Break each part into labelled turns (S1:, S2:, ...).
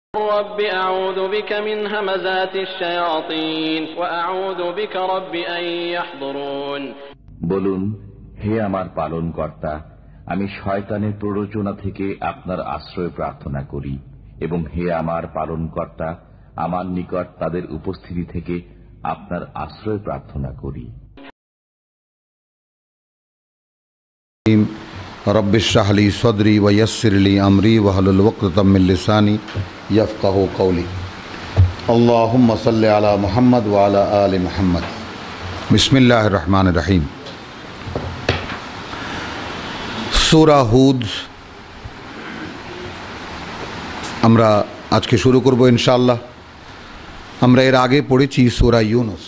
S1: رب أعوذ بك من همزات الشياطين وأعوذ بك رب أن يحضرون
S2: বলুন, হে আমার পালনকর্তা, আমি শয়তানের প্ররোচনা থেকে আপনার আশ্রয় প্রার্থনা করি, এবং হে আমার পালনকর্তা, আমার নিকট তাদের উপস্থিতি থেকে আপনার আশ্রয় প্রার্থনা করি।
S3: রব্বি ইশরাহ লি সদরি ওয়া ইয়াসসির লি আমরি ওয়াহলুল উকদাতাম মিন লিসানি ইয়াফকাহু কওলি। আল্লাহুম্মা সাল্লি আলা মুহাম্মদ ওয়া আলা আলি মুহাম্মদ। বিসমিল্লাহির রহমানির রহিম। সূরা হুদ আমরা আজকে শুরু করব ইনশাআল্লাহ। আমরা এর আগে পড়েছি সূরা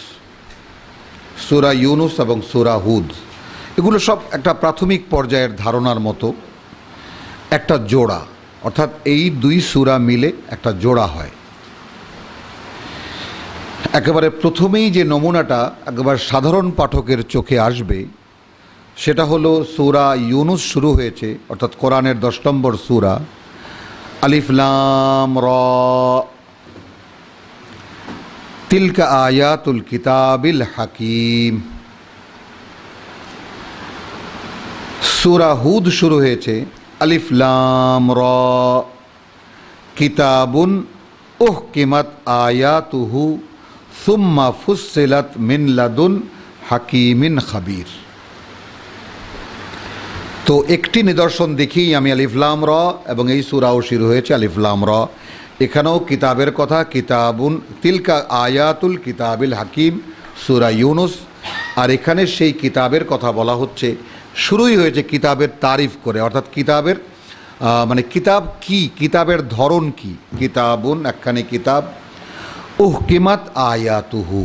S3: ইউনুস এবং সূরা হুদ। এগুলো সব একটা প্রাথমিক পর্যায়ের ধারণার মতো একটা জোড়া, অর্থাৎ এই দুই সূরা মিলে একটা জোড়া হয়। একেবারে প্রথমেই যে নমুনাটা একেবারে সাধারণ পাঠকের চোখে আসবে সেটা হলো সূরা ইউনুস শুরু হয়েছে, অর্থাৎ কোরআনের 10 নম্বর সূরা, আলিফ লাম রা তিলকা আয়াতুল কিতাবিল হাকিম। সূরা হুদ শুরু হয়েছে আলিফ লাম রা কিতাবুন উহকিমাত আয়াতুহু সুম্মা ফুসসিলাত মিন লাদুন হাকিমিন খাবির। তো একটি নিদর্শন দেখেই আমি আলিফ লাম রা, এবং এই সূরাও শুরু হয়েছে আলিফ লাম রা। এখানেও কিতাবের কথা, কিতাবুন তিলকা আয়াতুল কিতাবিল হাকিম, সূরা ইউনুস। আর এখানে সেই কিতাবের কথা বলা হচ্ছে, শুরুই হয়েছে কিতাবের তারিফ করে, অর্থাৎ কিতাবের মানে কিতাব কি, কিতাবের ধরন কি। কিতাবুন একখানি কিতাব, উহকিমাত আয়াতুহু।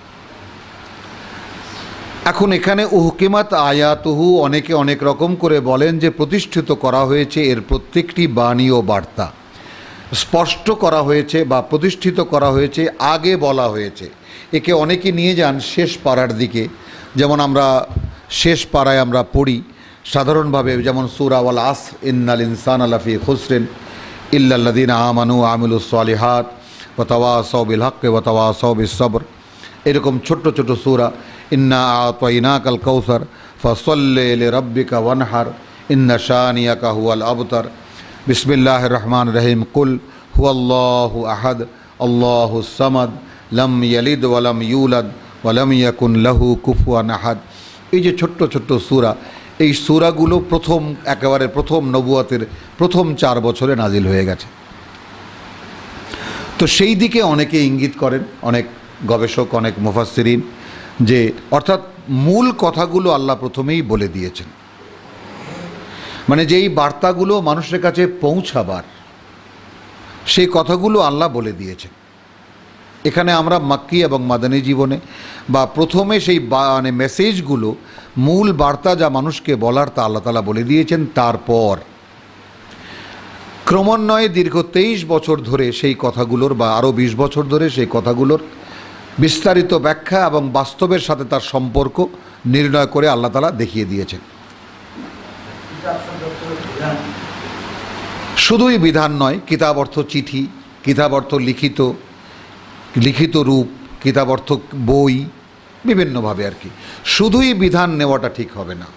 S3: এখন এখানে উহকিমাত আয়াতুহু অনেকে অনেক রকম করে বলেন যে প্রতিষ্ঠিত করা হয়েছে, এর প্রত্যেকটি বাণী ও বার্তা স্পষ্ট করা হয়েছে বা প্রতিষ্ঠিত করা হয়েছে, আগে বলা হয়েছে। একে অনেকে নিয়ে যান শেষ পাড়ার দিকে, যেমন আমরা শেষ পাড়ায় আমরা পড়ি সাধারণভাবে, যেমন সূরা ওয়াল আসর ইন্নাল ইনসানা লাফি খুসরিন ইল্লাল্লাযীনা আমানু ওয়া আমিলুস সালিহাত ওয়া তাওয়াসাউ বিল হাক্কি ওয়া তাওয়াসাউ বিস সবর। এরকম ছোট্ট ছোট সূরা, ইন্না আ'তাইনাকাল কাউসার ফাসাল্লি লিরাব্বিকা ওয়ানহার ইন্না শানিয়াকা হুয়াল আবতার। বিসমিল্লাহির রহমানির রহিম। কুল হুয়াল্লাহু আহাদ আল্লাহুস সামাদ লাম ইয়ালিদ ওয়া লাম ইউলাদ ওয়া লাম ইয়াকুন লাহু কুফুয়ান আহাদ। এই যে ছোট্ট ছোট্ট সূরা, এই সূরাগুলো একেবারে প্রথম নবুয়তের প্রথম 4 বছরে নাজিল হয়ে গেছে। তো সেই দিকে অনেকে ইঙ্গিত করেন, অনেক গবেষক, অনেক মুফাসসিরিন, যে অর্থাৎ মূল কথাগুলো আল্লাহ প্রথমেই বলে দিয়েছেন, মানে যেই বার্তাগুলো মানুষের কাছে পৌঁছাবার সেই কথাগুলো আল্লাহ বলে দিয়েছেন। এখানে আমরা মাক্কি এবং মাদানী জীবনে বা প্রথমে সেই মানে মেসেজগুলো, মূল বার্তা যা মানুষকে বলার তা আল্লাহ তাআলা বলে দিয়েছেন। তারপর ক্রমান্বয়ে দীর্ঘ 23 বছর ধরে সেই কথাগুলোর, বা আরও 20 বছর ধরে সেই কথাগুলোর বিস্তারিত ব্যাখ্যা এবং বাস্তবের সাথে তার সম্পর্ক নির্ণয় করে আল্লাহ তাআলা দেখিয়ে দিয়েছেন। শুধুই বিধান নয়, কিতাব অর্থ চিঠি, কিতাব অর্থ লিখিত রূপ, কিতাব অর্থ বই, বিভিন্নভাবে আর কি। শুধুই বিধান নেওয়াটা ঠিক হবে না।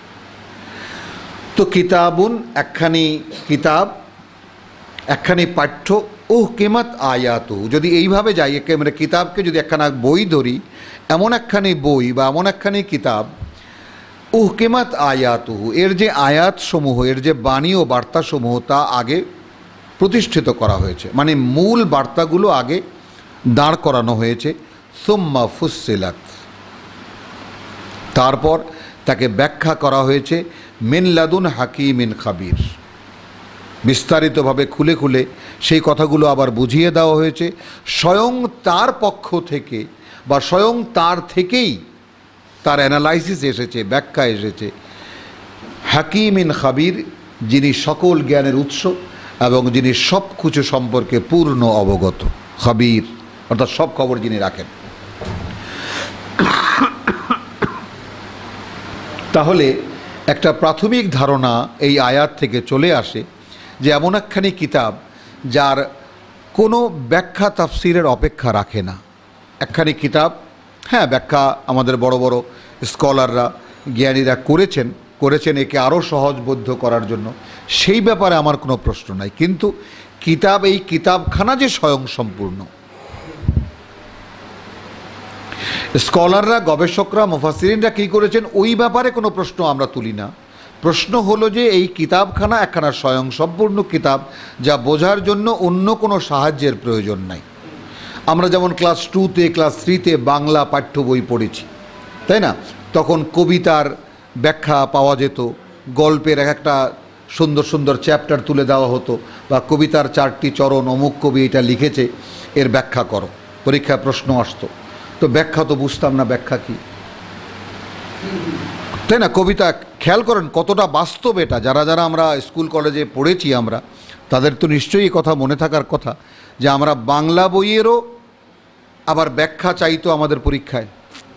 S3: তো কিতাবুন একখানি কিতাব, একখানি পাঠ্য, উহকিমাত আয়াতুহু। যদি এইভাবে যাই, মানে কিতাবকে যদি একখানা বই ধরি, এমন একখানি বই বা এমন একখানি কিতাব, উহকিমাত আয়াতুহু, এর যে আয়াতসমূহ, এর যে বাণী ও বার্তাসমূহ তা আগে প্রতিষ্ঠিত করা হয়েছে, মানে মূল বার্তাগুলো আগে দাঁড় করানো হয়েছে। সুম্মা ফুসসিলাত, তারপর তাকে ব্যাখ্যা করা হয়েছে মিন লাদুন হাকিমিন খাবির। বিস্তারিতভাবে খুলে খুলে সেই কথাগুলো আবার বুঝিয়ে দেওয়া হয়েছে, স্বয়ং তার পক্ষ থেকে বা স্বয়ং তার থেকেই তার অ্যানালাইসিস এসেছে, ব্যাখ্যা এসেছে। হাকিমিন খাবির, যিনি সকল জ্ঞানের উৎস এবং যিনি সব কিছু সম্পর্কে পূর্ণ অবগত। খাবির অর্থাৎ সব খবর যিনি রাখেন। তাহলে একটা প্রাথমিক ধারণা এই আয়াত থেকে চলে আসে যে এমন একখানি কিতাব যার কোনো ব্যাখ্যা তাফসিরের অপেক্ষা রাখে না। একখানি কিতাব, হ্যাঁ, ব্যাখ্যা আমাদের বড় বড় স্কলাররা, জ্ঞানীরা করেছেন একে আরও সহজবোধ্য করার জন্য, সেই ব্যাপারে আমার কোনো প্রশ্ন নাই। কিন্তু এই কিতাবখানা যে স্বয়ংসম্পূর্ণ, স্কলাররা, গবেষকরা, মুফাসসিরিনরা কী করেছেন ওই ব্যাপারে কোনো প্রশ্ন আমরা তুলি না। প্রশ্ন হলো যে এই কিতাবখানা একখানা স্বয়ংসম্পূর্ণ কিতাব, যা বোঝার জন্য অন্য কোনো সাহায্যের প্রয়োজন নাই। আমরা যেমন ক্লাস 2তে, ক্লাস 3তে বাংলা পাঠ্য বই পড়েছি, তাই না? তখন কবিতার ব্যাখ্যা পাওয়া যেত, গল্পের একটা সুন্দর সুন্দর চ্যাপ্টার তুলে দেওয়া হতো, বা কবিতার 4টি চরণ, অমুক কবি এটা লিখেছে, এর ব্যাখ্যা করো, পরীক্ষায় প্রশ্ন আসতো। তো ব্যাখ্যা তো বুঝতাম না, ব্যাখ্যা কী, তাই না? কবিতা খেয়াল করেন কতটা বাস্তব এটা। যারা আমরা স্কুল কলেজে পড়েছি আমরা, তাদের তো নিশ্চয়ই কথা মনে থাকার কথা যে আমরা বাংলা বইয়েরও আবার ব্যাখ্যা চাইতো আমাদের পরীক্ষায়।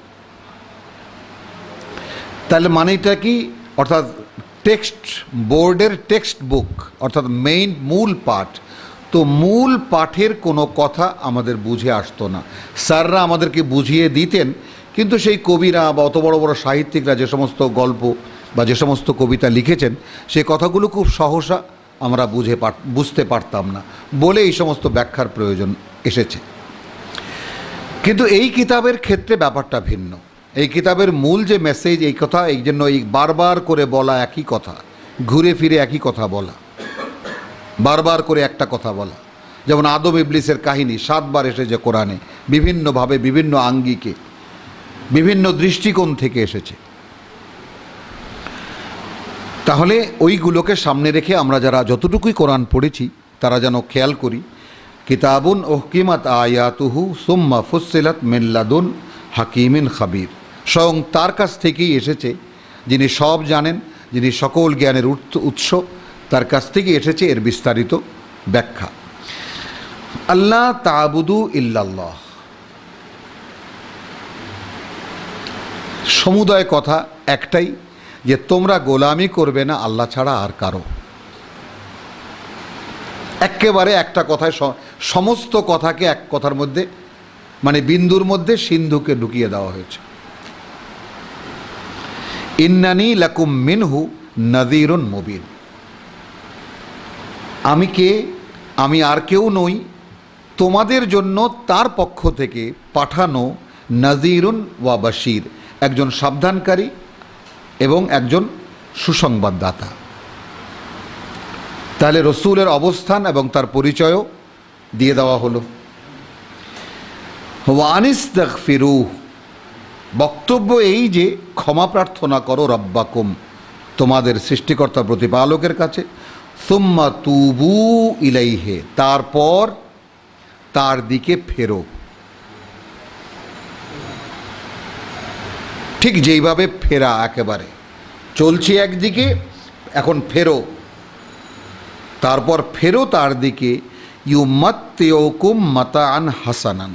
S3: তাহলে মানেটা কি? অর্থাৎ টেক্সট বোর্ডের টেক্সট বুক, অর্থাৎ মূল পাঠ, তো মূল পাঠের কোনো কথা আমাদের বুঝে আসতো না। স্যাররা আমাদেরকে বুঝিয়ে দিতেন, কিন্তু সেই কবিরা বা অত বড় বড় সাহিত্যিকরা যে সমস্ত গল্প বা যে সমস্ত কবিতা লিখেছেন, সেই কথাগুলো খুব সহসা আমরা বুঝতে পারতাম না বলে এই সমস্ত ব্যাখ্যার প্রয়োজন এসেছে। কিন্তু এই কিতাবের ক্ষেত্রে ব্যাপারটা ভিন্ন। এই কিতাবের মূল যে মেসেজ, এই কথা, এই জন্য এই বারবার করে বলা একই কথা, ঘুরে ফিরে একই কথা বলা, বারবার করে একটা কথা বলা। যেমন আদম ইবলিসের কাহিনী 7 বার এসেছে কোরআনে, বিভিন্নভাবে, বিভিন্ন আঙ্গিকে, বিভিন্ন দৃষ্টিকোণ থেকে এসেছে। তাহলে ওইগুলোকে সামনে রেখে আমরা যারা যতটুকুই কোরআন পড়েছি তারা যেন খেয়াল করি, কিতাবুন উহকিমাত আয়াতুহু সুম্মা ফুসসিলাত মিন লাদুন হাকিমিন খাবির। স্বয়ং তার কাছ থেকেই এসেছে, যিনি সব জানেন, যিনি সকল জ্ঞানের উৎস, তার কাছ থেকেই এসেছে এর বিস্তারিত ব্যাখ্যা। আল্লাহ তা'বুদু ইল্লাল্লাহ, সমুদয় কথা একটাই, যে তোমরা গোলামি করবে না আল্লাহ ছাড়া আর কারো। একেবারে একটা কথায় সমস্ত কথাকে এক কথার মধ্যে, মানে বিন্দুর মধ্যে সিন্ধুকে ঢুকিয়ে দেওয়া হয়েছে। ইন্নানি লাকুম মিনহু নাযীরুন মুবিন। আমি কে? আমি আর কেউ নই, তোমাদের জন্য তার পক্ষ থেকে পাঠানো নাযীরুন ওয়া বাশীর, একজন সাবধানকারী এবং একজন সুসংবাদদাতা। তাহলে রসুলের অবস্থান এবং তার পরিচয়ও দিয়ে দেওয়া হলো। ওয়ানিস্তাগফিরুহ, বক্তব্য এই যে ক্ষমা প্রার্থনা করো রব্বাকুম, তোমাদের সৃষ্টিকর্তা প্রতিপালকের কাছে, সুম্মা তুবু ইলাইহে, তারপর তার দিকে ফেরো। ঠিক যেইভাবে ফেরা, একেবারে চলছি একদিকে, এখন ফেরো, তারপর ফেরো তার দিকে। ইউমাত্তিউকুম মাতাআন হাসানান,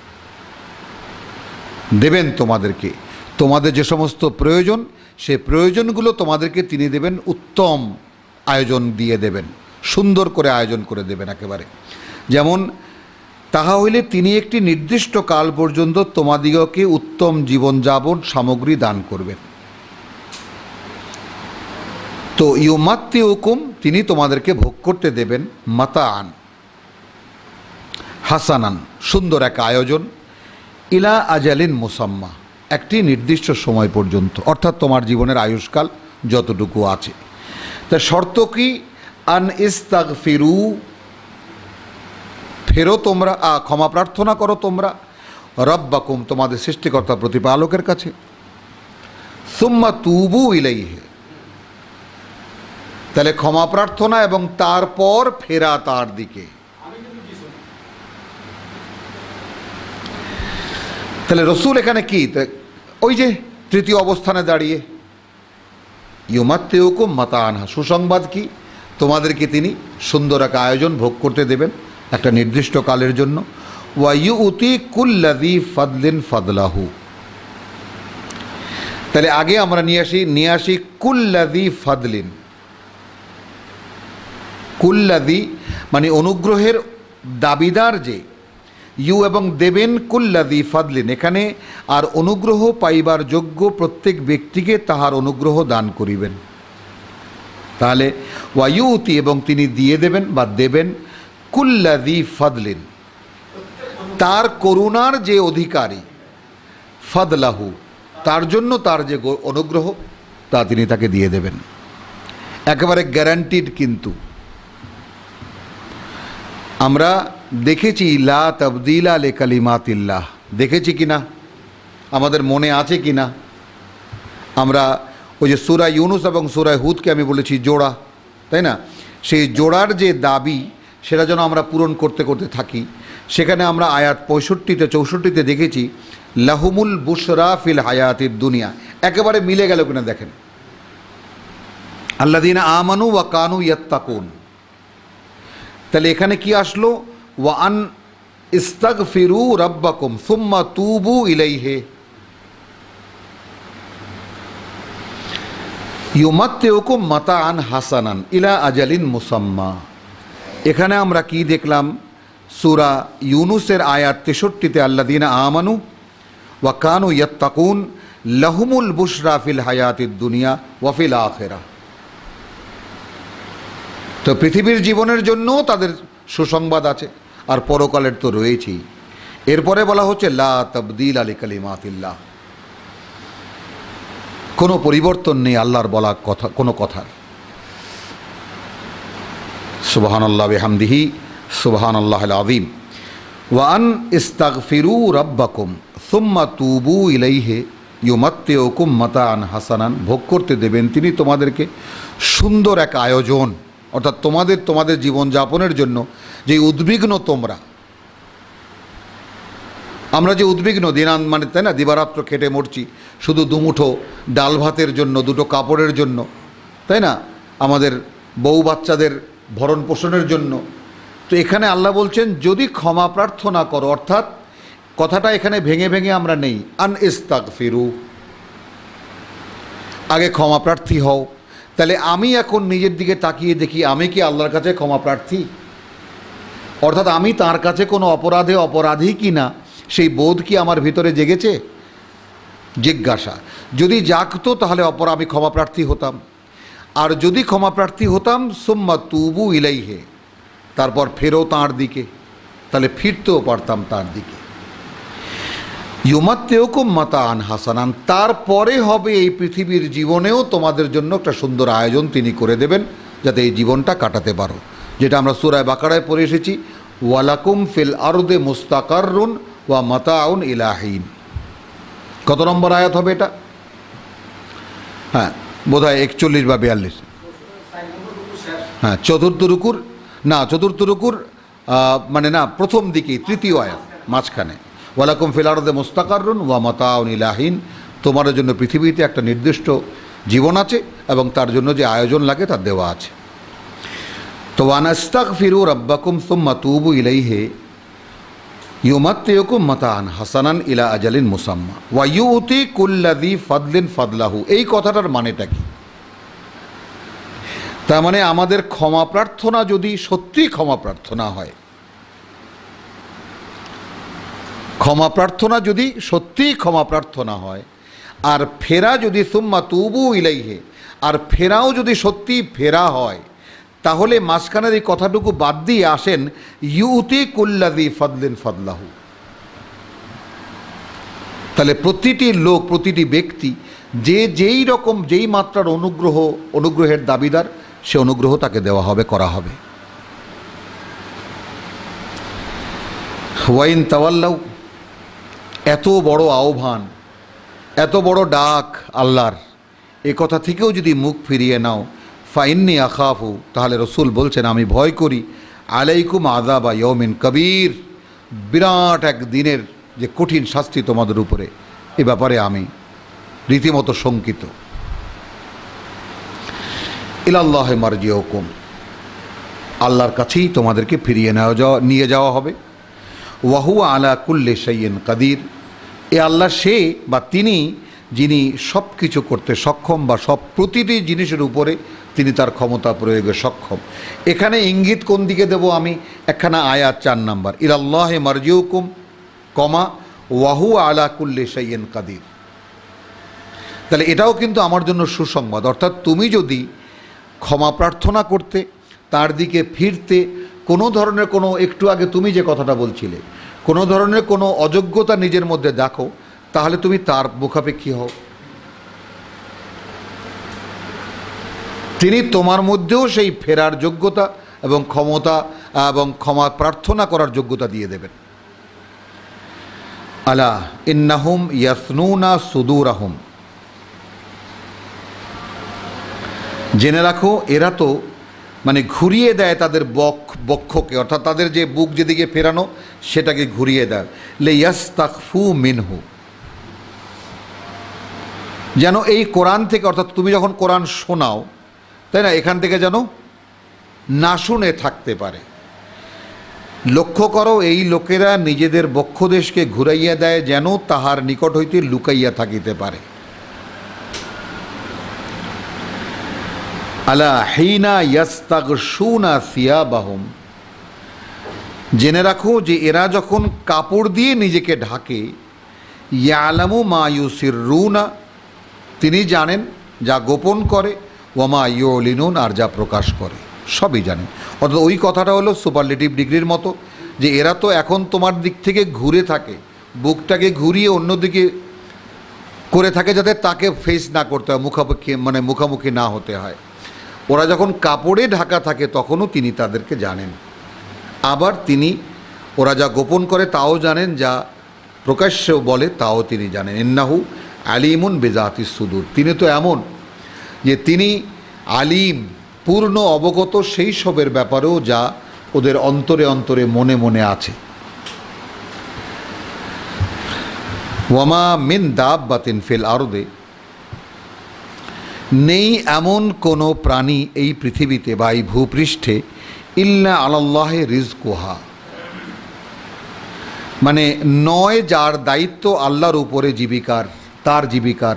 S3: দেবেন তোমাদেরকে, তোমাদের যে সমস্ত প্রয়োজন, সে প্রয়োজনগুলো তোমাদেরকে তিনি দেবেন, উত্তম আয়োজন দিয়ে দেবেন, সুন্দর করে আয়োজন করে দেবেন একেবারে। যেমন তাহা হইলে তিনি একটি নির্দিষ্ট কাল পর্যন্ত তোমাদিগকে উত্তম জীবনযাপন সামগ্রী দান করবেন। তো ইউমাত্তিউকুম, তিনি তোমাদেরকে ভোগ করতে দেবেন, মাতাআন হাসানান, সুন্দর এক আয়োজন, ইলা আজালিন মুসাম্মা, একটি নির্দিষ্ট সময় পর্যন্ত, অর্থাৎ তোমার জীবনের আয়ুষ্কাল যতটুকু আছে। তা শর্ত কি? আন ইস্তাগফিরু, ফেরো তোমরা, ক্ষমা প্রার্থনা করো তোমরা, রব্বাকুম, তোমাদের সৃষ্টিকর্তা প্রতিপালকের কাছে, সুম্মা তুবু ইলাইহি, তাহলে ক্ষমা প্রার্থনা এবং তারপর ফেরা তার দিকে। তাহলে রসুল এখানে কি? ওই যে তৃতীয় অবস্থানে দাঁড়িয়ে, ইউমাত্তিউকুম মাতাআন, সুসংবাদ কি? তোমাদেরকে তিনি সুন্দর এক আয়োজন ভোগ করতে দেবেন একটা নির্দিষ্ট কালের জন্য। ওয়া ইউতি কুল্লাযী ফাদলিন ফাদলাহু, তাহলে আগে আমরা নিয়ে আসি কুল্লাযী ফাদলিন। কুল্লাযী মানে অনুগ্রহের দাবিদার যে, ইউ এবং দেবেন কুল্লাযী ফাদলিন, এখানে আর অনুগ্রহ পাইবার যোগ্য প্রত্যেক ব্যক্তিকে তাহার অনুগ্রহ দান করিবেন। তাহলে ওয়ায়ুতি এবং তিনি দিয়ে দেবেন বা দেবেন কুল্লাযী ফাদলিন, তার করুণার যে অধিকারী, ফাদলাহু তার জন্য তার যে অনুগ্রহ তা তিনি তাকে দিয়ে দেবেন, একেবারে গ্যারান্টিড। কিন্তু আমরা দেখেছি লা তাবদীলা লিকালিমাতিল্লাহ, দেখেছি কিনা, আমাদের মনে আছে কিনা? আমরা ওই যে সূরা ইউনুস এবং সূরা হুদকে আমি বলেছি জোড়া, তাই না? সেই জোড়ার যে দাবি সেটা যেন আমরা পূরণ করতে করতে থাকি। সেখানে আমরা আয়াত 65-64 দেখেছি লাহুমুল বুশরা ফিল হায়াতিদ দুনিয়া, একেবারে মিলে গেল কিনা দেখেন। আল্লাযীনা আমানু ওয়া কানু ইয়াত্তাকুন, তাহলে এখানে কি আসলো? ওয়া আন ইস্তাগফিরু রাব্বাকুম সুম্মা তুবু ইলাইহি ইউমাত্তিউকুম মাতাআন হাসানান ইলা আজালিন মুসাম্মা। এখানে আমরা কি দেখলাম? সূরা ইউনুসের আয়াত 63-তে আল্লাযীনা আমানু ওয়া কানু ইয়াত্তাকুন লাহুমুল বুশরা ফিল হায়াতিদ দুনিয়া ওয়া ফিল আখিরাহ। তো পৃথিবীর জীবনের জন্য তাদের সুসংবাদ আছে, আর পরকালের তো রয়েছেই। এরপরে বলা হচ্ছে লা তাবদীলা লিকালিমাতিল্লাহ, কোনো পরিবর্তন নেই আল্লাহর বলা কথা, কোনো কথার। সুবহানাল্লাহ বিহামদিহি সুবহানাল্লাহিল আযীম। ওয়া আন ইস্তাগফিরু রাব্বাকুম সুম্মা তুবু ইলাইহি ইউমাত্তিউকুম মাতাআন হাসানান, ভোগ করতে দেবেন তিনি তোমাদেরকে সুন্দর এক আয়োজন, অর্থাৎ তোমাদের জীবনযাপনের জন্য যে উদ্বিগ্ন তোমরা, আমরা যে উদ্বিগ্ন মানে তাই না, দিবারাত্র খেটে মরছি শুধু দুমুঠো ডাল ভাতের জন্য, দুটো কাপড়ের জন্য, তাই না, আমাদের বউ বাচ্চাদের ভরণ পোষণের জন্য। তো এখানে আল্লাহ বলছেন যদি ক্ষমা প্রার্থনা করো, অর্থাৎ কথাটা এখানে ভেঙে ভেঙে আমরা নেই, আন ইস্তাগফিরু, আগে ক্ষমা প্রার্থী হও। তাহলে আমি এখন নিজের দিকে তাকিয়ে দেখি আমি কি আল্লাহর কাছে ক্ষমা প্রার্থী, অর্থাৎ আমি তার কাছে কোনো অপরাধে অপরাধী কি না সেই বোধ কি আমার ভিতরে জেগেছে? জিজ্ঞাসা যদি জাগতো তাহলে আমি ক্ষমা প্রার্থী হতাম, আর যদি ক্ষমা প্রার্থী হতাম সুম্মা তুবু ইলাইহি, তারপর ফেরো তাঁর দিকে, তাহলে ফিরতেও পারতাম তার দিকে। ইউমাত্তিউকুম মাতাআন হাসানান, তারপরে হবে এই পৃথিবীর জীবনেও তোমাদের জন্য একটা সুন্দর আয়োজন তিনি করে দেবেন যাতে এই জীবনটা কাটাতে পারো, যেটা আমরা সূরা বাকারায় পড়ে এসেছি ওয়ালাকুম ফিল আরদে মুস্তাকাররুন ওয়া মাতাউন ইলা হিন। কত নম্বর আয়াত হবে এটা? হ্যাঁ বোধহয় 41 বা 42। হ্যাঁ চতুর্থ রুকুর মানে না, প্রথম দিকেই তৃতীয় আয়াত মাঝখানে ওয়ালাকুম ফিল আরদে মুস্তাকাররুন ওয়া মাতাউন ইলা হিন, তোমার জন্য পৃথিবীতে একটা নির্দিষ্ট জীবন আছে এবং তার জন্য যে আয়োজন লাগে তা দেওয়া আছে। তো ওয়ানাস্তাগফিরু রাব্বাকুম সুম্মা তুবু ইলাইহি ইউমাত্তিউকুম মাতাআন হাসানান ইলা আজালিন মুসাম্মা ওয়া ইউতি কুল্লাযী ফাদলিন ফাদলাহু। এই কথাটার মানেটা কি? তার মানে আমাদের ক্ষমা প্রার্থনা যদি সত্যি ক্ষমা প্রার্থনা হয়, ক্ষমা প্রার্থনা যদি সত্যি ক্ষমা প্রার্থনা হয়, আর ফেরা যদি সুম্মা তুবু ইলাইহি, আর ফেরাও যদি সত্যি ফেরা হয়, তাহলে মাঝখানের এই কথাটুকু বাদ দিয়ে আসেন ইউতি কুল্লাযী ফাদলিন ফাদলাহু। তাহলে প্রতিটি লোক, প্রতিটি ব্যক্তি যেই রকম যেই মাত্রার অনুগ্রহের দাবিদার, সে অনুগ্রহ তাকে দেওয়া হবে, করা হবে। ওয়াইন তাওয়াল্লাউ, এত বড় আহ্বান, এত বড় ডাক আল্লাহর, এ কথা থেকেও যদি মুখ ফিরিয়ে নাও ফাইন্নি আখাফু, তাহলে রসুল বলছেন আমি ভয় করি আলাইকুম আযাবা ইয়াউমিন কবীর, বিরাট এক দিনের যে কঠিন শাস্তি তোমাদের উপরে, এ ব্যাপারে আমি রীতিমতো শঙ্কিত। ইলাল্লাহি মারজিউকুম, আল্লাহর কাছেই তোমাদেরকে ফিরিয়ে নিয়ে যাওয়া হবে। ওয়া হুয়া আলা কুল্লি শাইইন কাদির, এ আল্লাহ সে বা তিনি যিনি সব কিছু করতে সক্ষম বা প্রতিটি জিনিসের উপরে তিনি তার ক্ষমতা প্রয়োগে সক্ষম। এখানে ইঙ্গিত কোন দিকে দেব আমি? একখানা আয়াত 4 নম্বর, ইলাল্লাহি মারজিউকুম কমা ওয়াহু আলা কুল্লি শাইইন কাদির। তাহলে এটাও কিন্তু আমার জন্য সুসংবাদ, অর্থাৎ তুমি যদি ক্ষমা প্রার্থনা করতে, তার দিকে ফিরতে, কোনো ধরনের কোনো, একটু আগে তুমি যে কথাটা বলছিলে, কোনো ধরনের কোনো অযোগ্যতা নিজের মধ্যে দেখো, তাহলে তুমি তার মুখাপেক্ষী হও। তিনি তোমার মধ্যেও সেই ফেরার যোগ্যতা এবং ক্ষমতা এবং ক্ষমা প্রার্থনা করার যোগ্যতা দিয়ে দেবেন। আলা ইন্নাহুম ইয়াসনুনা সুদুরাহুম, জেনে রাখো এরা তো মানে ঘুরিয়ে দেয় তাদের বক্ষকে, অর্থাৎ তাদের যে বুক যেদিকে ফেরানো সেটাকে ঘুরিয়ে দেয়। লিয়াস্তাখফু মিনহু, যেন এই কোরআন থেকে, অর্থাৎ তুমি যখন কোরআন শোনাও, তাই না, এখান থেকে যেন না শুনে থাকতে পারে। লক্ষ্য করো, এই লোকেরা নিজেদের বক্ষদেশকে ঘুরাইয়া দেয় যেন তাহার নিকট হইতে লুকাইয়া থাকিতে পারে। আলা হিনা ইয়াস্তাগশুনা সিয়াবাহুম, জেনে রাখো যে এরা যখন কাপড় দিয়ে নিজেকে ঢাকে, ইয়ালামু মা ইউসিররুনা, তিনি জানেন যা গোপন করে, ওয়ামা ইউলিনুন, আর যা প্রকাশ করে সবই জানেন। অর্থাৎ ওই কথাটা হলো সুপারলেটিভ ডিগ্রির মতো, যে এরা তো এখন তোমার দিক থেকে ঘুরে থাকে, বুকটাকে ঘুরিয়ে অন্যদিকে করে থাকে যাতে তাকে ফেস না করতে হয়, মুখামুখি না হতে হয়। ওরা যখন কাপড়ে ঢাকা থাকে তখনও তিনি তাদেরকে জানেন। আবার তিনি ওরা যা গোপন করে তাও জানেন, যা প্রকাশ্যেও বলে তাও তিনি জানেন। ইন্নাহু আলিমুন বিজাতিস সুদূর, তিনি তো এমন যে তিনি আলিম, পূর্ণ অবগত সেই সবের ব্যাপারেও যা ওদের অন্তরে অন্তরে মনে মনে আছে। ওয়ামা মিন দাব্বাতিন ফিল আরদে, নেই এমন কোনো প্রাণী এই পৃথিবীতে বা এই ভূপৃষ্ঠে, ইল্লা আলাল্লাহি রিজকুহা, মানে নয় যার দায়িত্ব আল্লাহর উপরে জীবিকার, তার জীবিকার।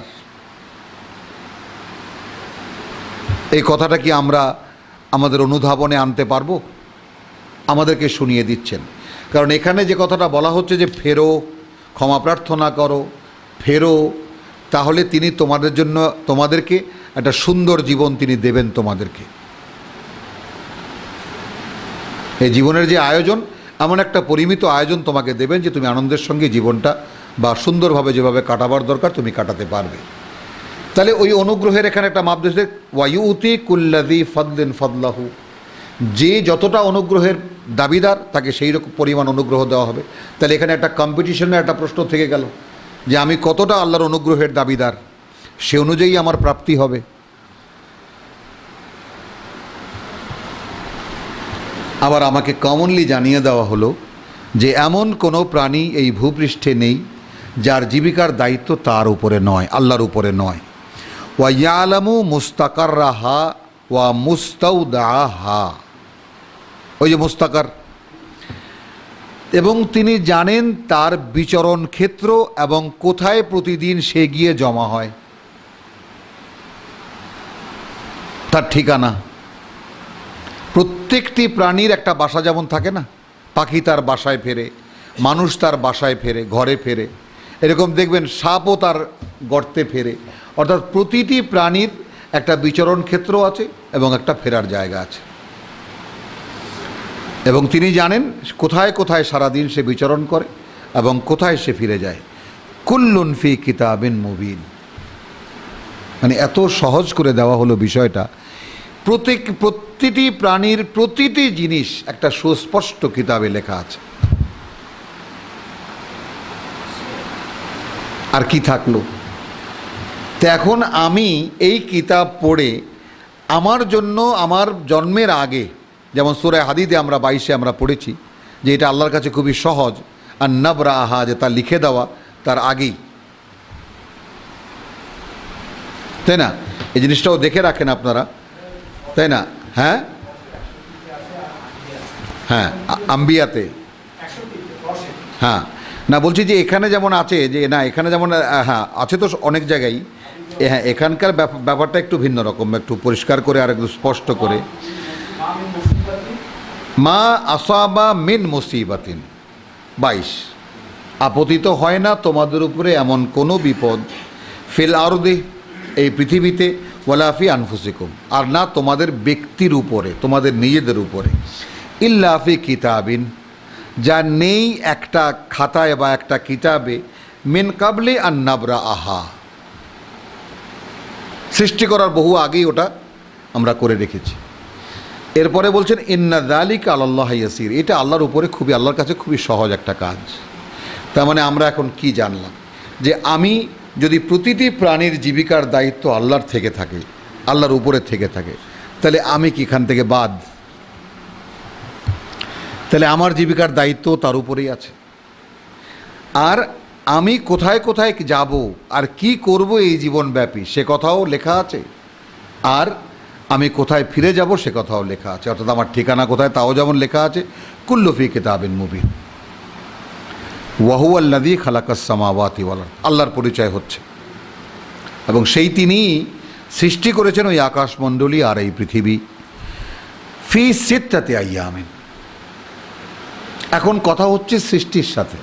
S3: এই কথাটা কি আমরা আমাদের অনুধাবনে আনতে পারবো? আমাদেরকে শুনিয়ে দিচ্ছেন, কারণ এখানে যে কথাটা বলা হচ্ছে যে ফেরো, ক্ষমা প্রার্থনা করো, ফেরো, তাহলে তিনি তোমাদের জন্য, তোমাদেরকে একটা সুন্দর জীবন তিনি দেবেন তোমাদেরকে। এই জীবনের যে আয়োজন, এমন একটা পরিমিত আয়োজন তোমাকে দেবেন যে তুমি আনন্দের সঙ্গে জীবনটা বা সুন্দরভাবে যেভাবে কাটাবার দরকার তুমি কাটাতে পারবে। তাহলে ওই অনুগ্রহের এখানে একটা মাপ দিয়েছে, ওয়ায়ুতি কুল্লাযী ফাদলিন ফাদলাহু, যে যতটা অনুগ্রহের দাবিদার তাকে সেই রকম পরিমাণ অনুগ্রহ দেওয়া হবে। তাহলে এখানে একটা কম্পিটিশনের একটা প্রশ্ন থেকে গেল যে আমি কতটা আল্লাহর অনুগ্রহের দাবিদার, সে অনুযায়ী আমার প্রাপ্তি হবে। আবার আমাকে কমনলি জানিয়ে দেওয়া হলো যে এমন কোনো প্রাণী এই ভূপৃষ্ঠে নেই যার জীবিকার দায়িত্ব তার উপরে নয়, আল্লাহর উপরে নয়। ওয়া ইয়ালামু মুস্তাকাররাহা ওয়া মুস্তাউদাহা, ওই যে মুস্তাকার, এবং তিনি জানেন তার বিচরণ ক্ষেত্র এবং কোথায় প্রতিদিন সে গিয়ে জমা হয়, তার ঠিকানা। প্রত্যেকটি প্রাণীর একটা বাসা যেমন থাকে না, পাখি তার বাসায় ফেরে, মানুষ তার বাসায় ফেরে, ঘরে ফেরে, এরকম দেখবেন সাপও তার গর্তে ফেরে। অর্থাৎ প্রতিটি প্রাণীর একটা বিচরণ ক্ষেত্র আছে এবং একটা ফেরার জায়গা আছে, এবং তিনি জানেন কোথায় কোথায় সারাদিন সে বিচরণ করে এবং কোথায় সে ফিরে যায়। কুল্লুন ফি কিতাবিন মুবিন, মানে এত সহজ করে দেওয়া হলো বিষয়টা। প্রতিটি প্রাণীর প্রতিটি জিনিস একটা সুস্পষ্ট কিতাবে লেখা আছে। আর কি থাকলো? তো এখন আমি এই কিতাব পড়ে আমার জন্য, আমার জন্মের আগে, যেমন সূরা হাদীদে আমরা 22-এ আমরা পড়েছি যে এটা আল্লাহর কাছে খুবই সহজ, আর নাবরাহা, যে তা লিখে দেওয়া তার আগেই, তাই না? এই জিনিসটাও দেখে রাখেন আপনারা, তাই না? হ্যাঁ হ্যাঁ, আম্বিয়াতে, হ্যাঁ, না বলছি যে এখানে যেমন আছে, যে না এখানে যেমন, হ্যাঁ আছে তো অনেক জায়গায়, হ্যাঁ, এখানকার ব্যাপারটা একটু ভিন্ন রকম, একটু পরিষ্কার করে আর একটু স্পষ্ট করে। মা আসাবা মিন মুসিবাতিন 22, আপতিত হয় না তোমাদের উপরে এমন কোনো বিপদ, ফিল আরদি এই পৃথিবীতে, ওয়ালা ফি আনফুসিকুম আর না তোমাদের ব্যক্তির উপরে, তোমাদের নিজেদের উপরে, ইল্লা ফি কিতাবিন যা নেই একটা খাতায় বা একটা কিতাবে, মিন কাবলি আন নাবরা আহা সৃষ্টি করার বহু আগেই ওটা আমরা করে রেখেছি। এরপরে বলছেন ইন্না যালিকা আলাল্লাহি ইয়াসির, এটা আল্লাহর উপরে খুবই, আল্লাহর কাছে খুবই সহজ একটা কাজ। তার মানে আমরা এখন কি জানলাম, যে আমি যদি প্রতিটি প্রাণীর জীবিকার দায়িত্ব আল্লাহর থেকে থাকে, আল্লাহর উপরে থেকে থাকে, তাহলে আমি কি এখান থেকে বাদ? তাহলে আমার জীবিকার দায়িত্ব তার উপরেই আছে। আর আমি কোথায় কোথায় যাব আর কি করব এই জীবনব্যাপী সে কথাও লেখা আছে, আর আমি কোথায় ফিরে যাব সে কথাও লেখা আছে, অর্থাৎ আমার ঠিকানা কোথায় তাও যেমন লেখা আছে। কুল্লু ফি কিতাবিন মুবিন ওয়া হুয়া আল্লাযী খালাকাস সামাওয়াতি ওয়াল আরদ, আল্লাহর পরিচয় হচ্ছে, এবং সেই তিনি সৃষ্টি করেছেন ওই আকাশমণ্ডলী আর এই পৃথিবী, ফি সিত্তাতি আইয়ামিন। এখন কথা হচ্ছে সৃষ্টির সাথে,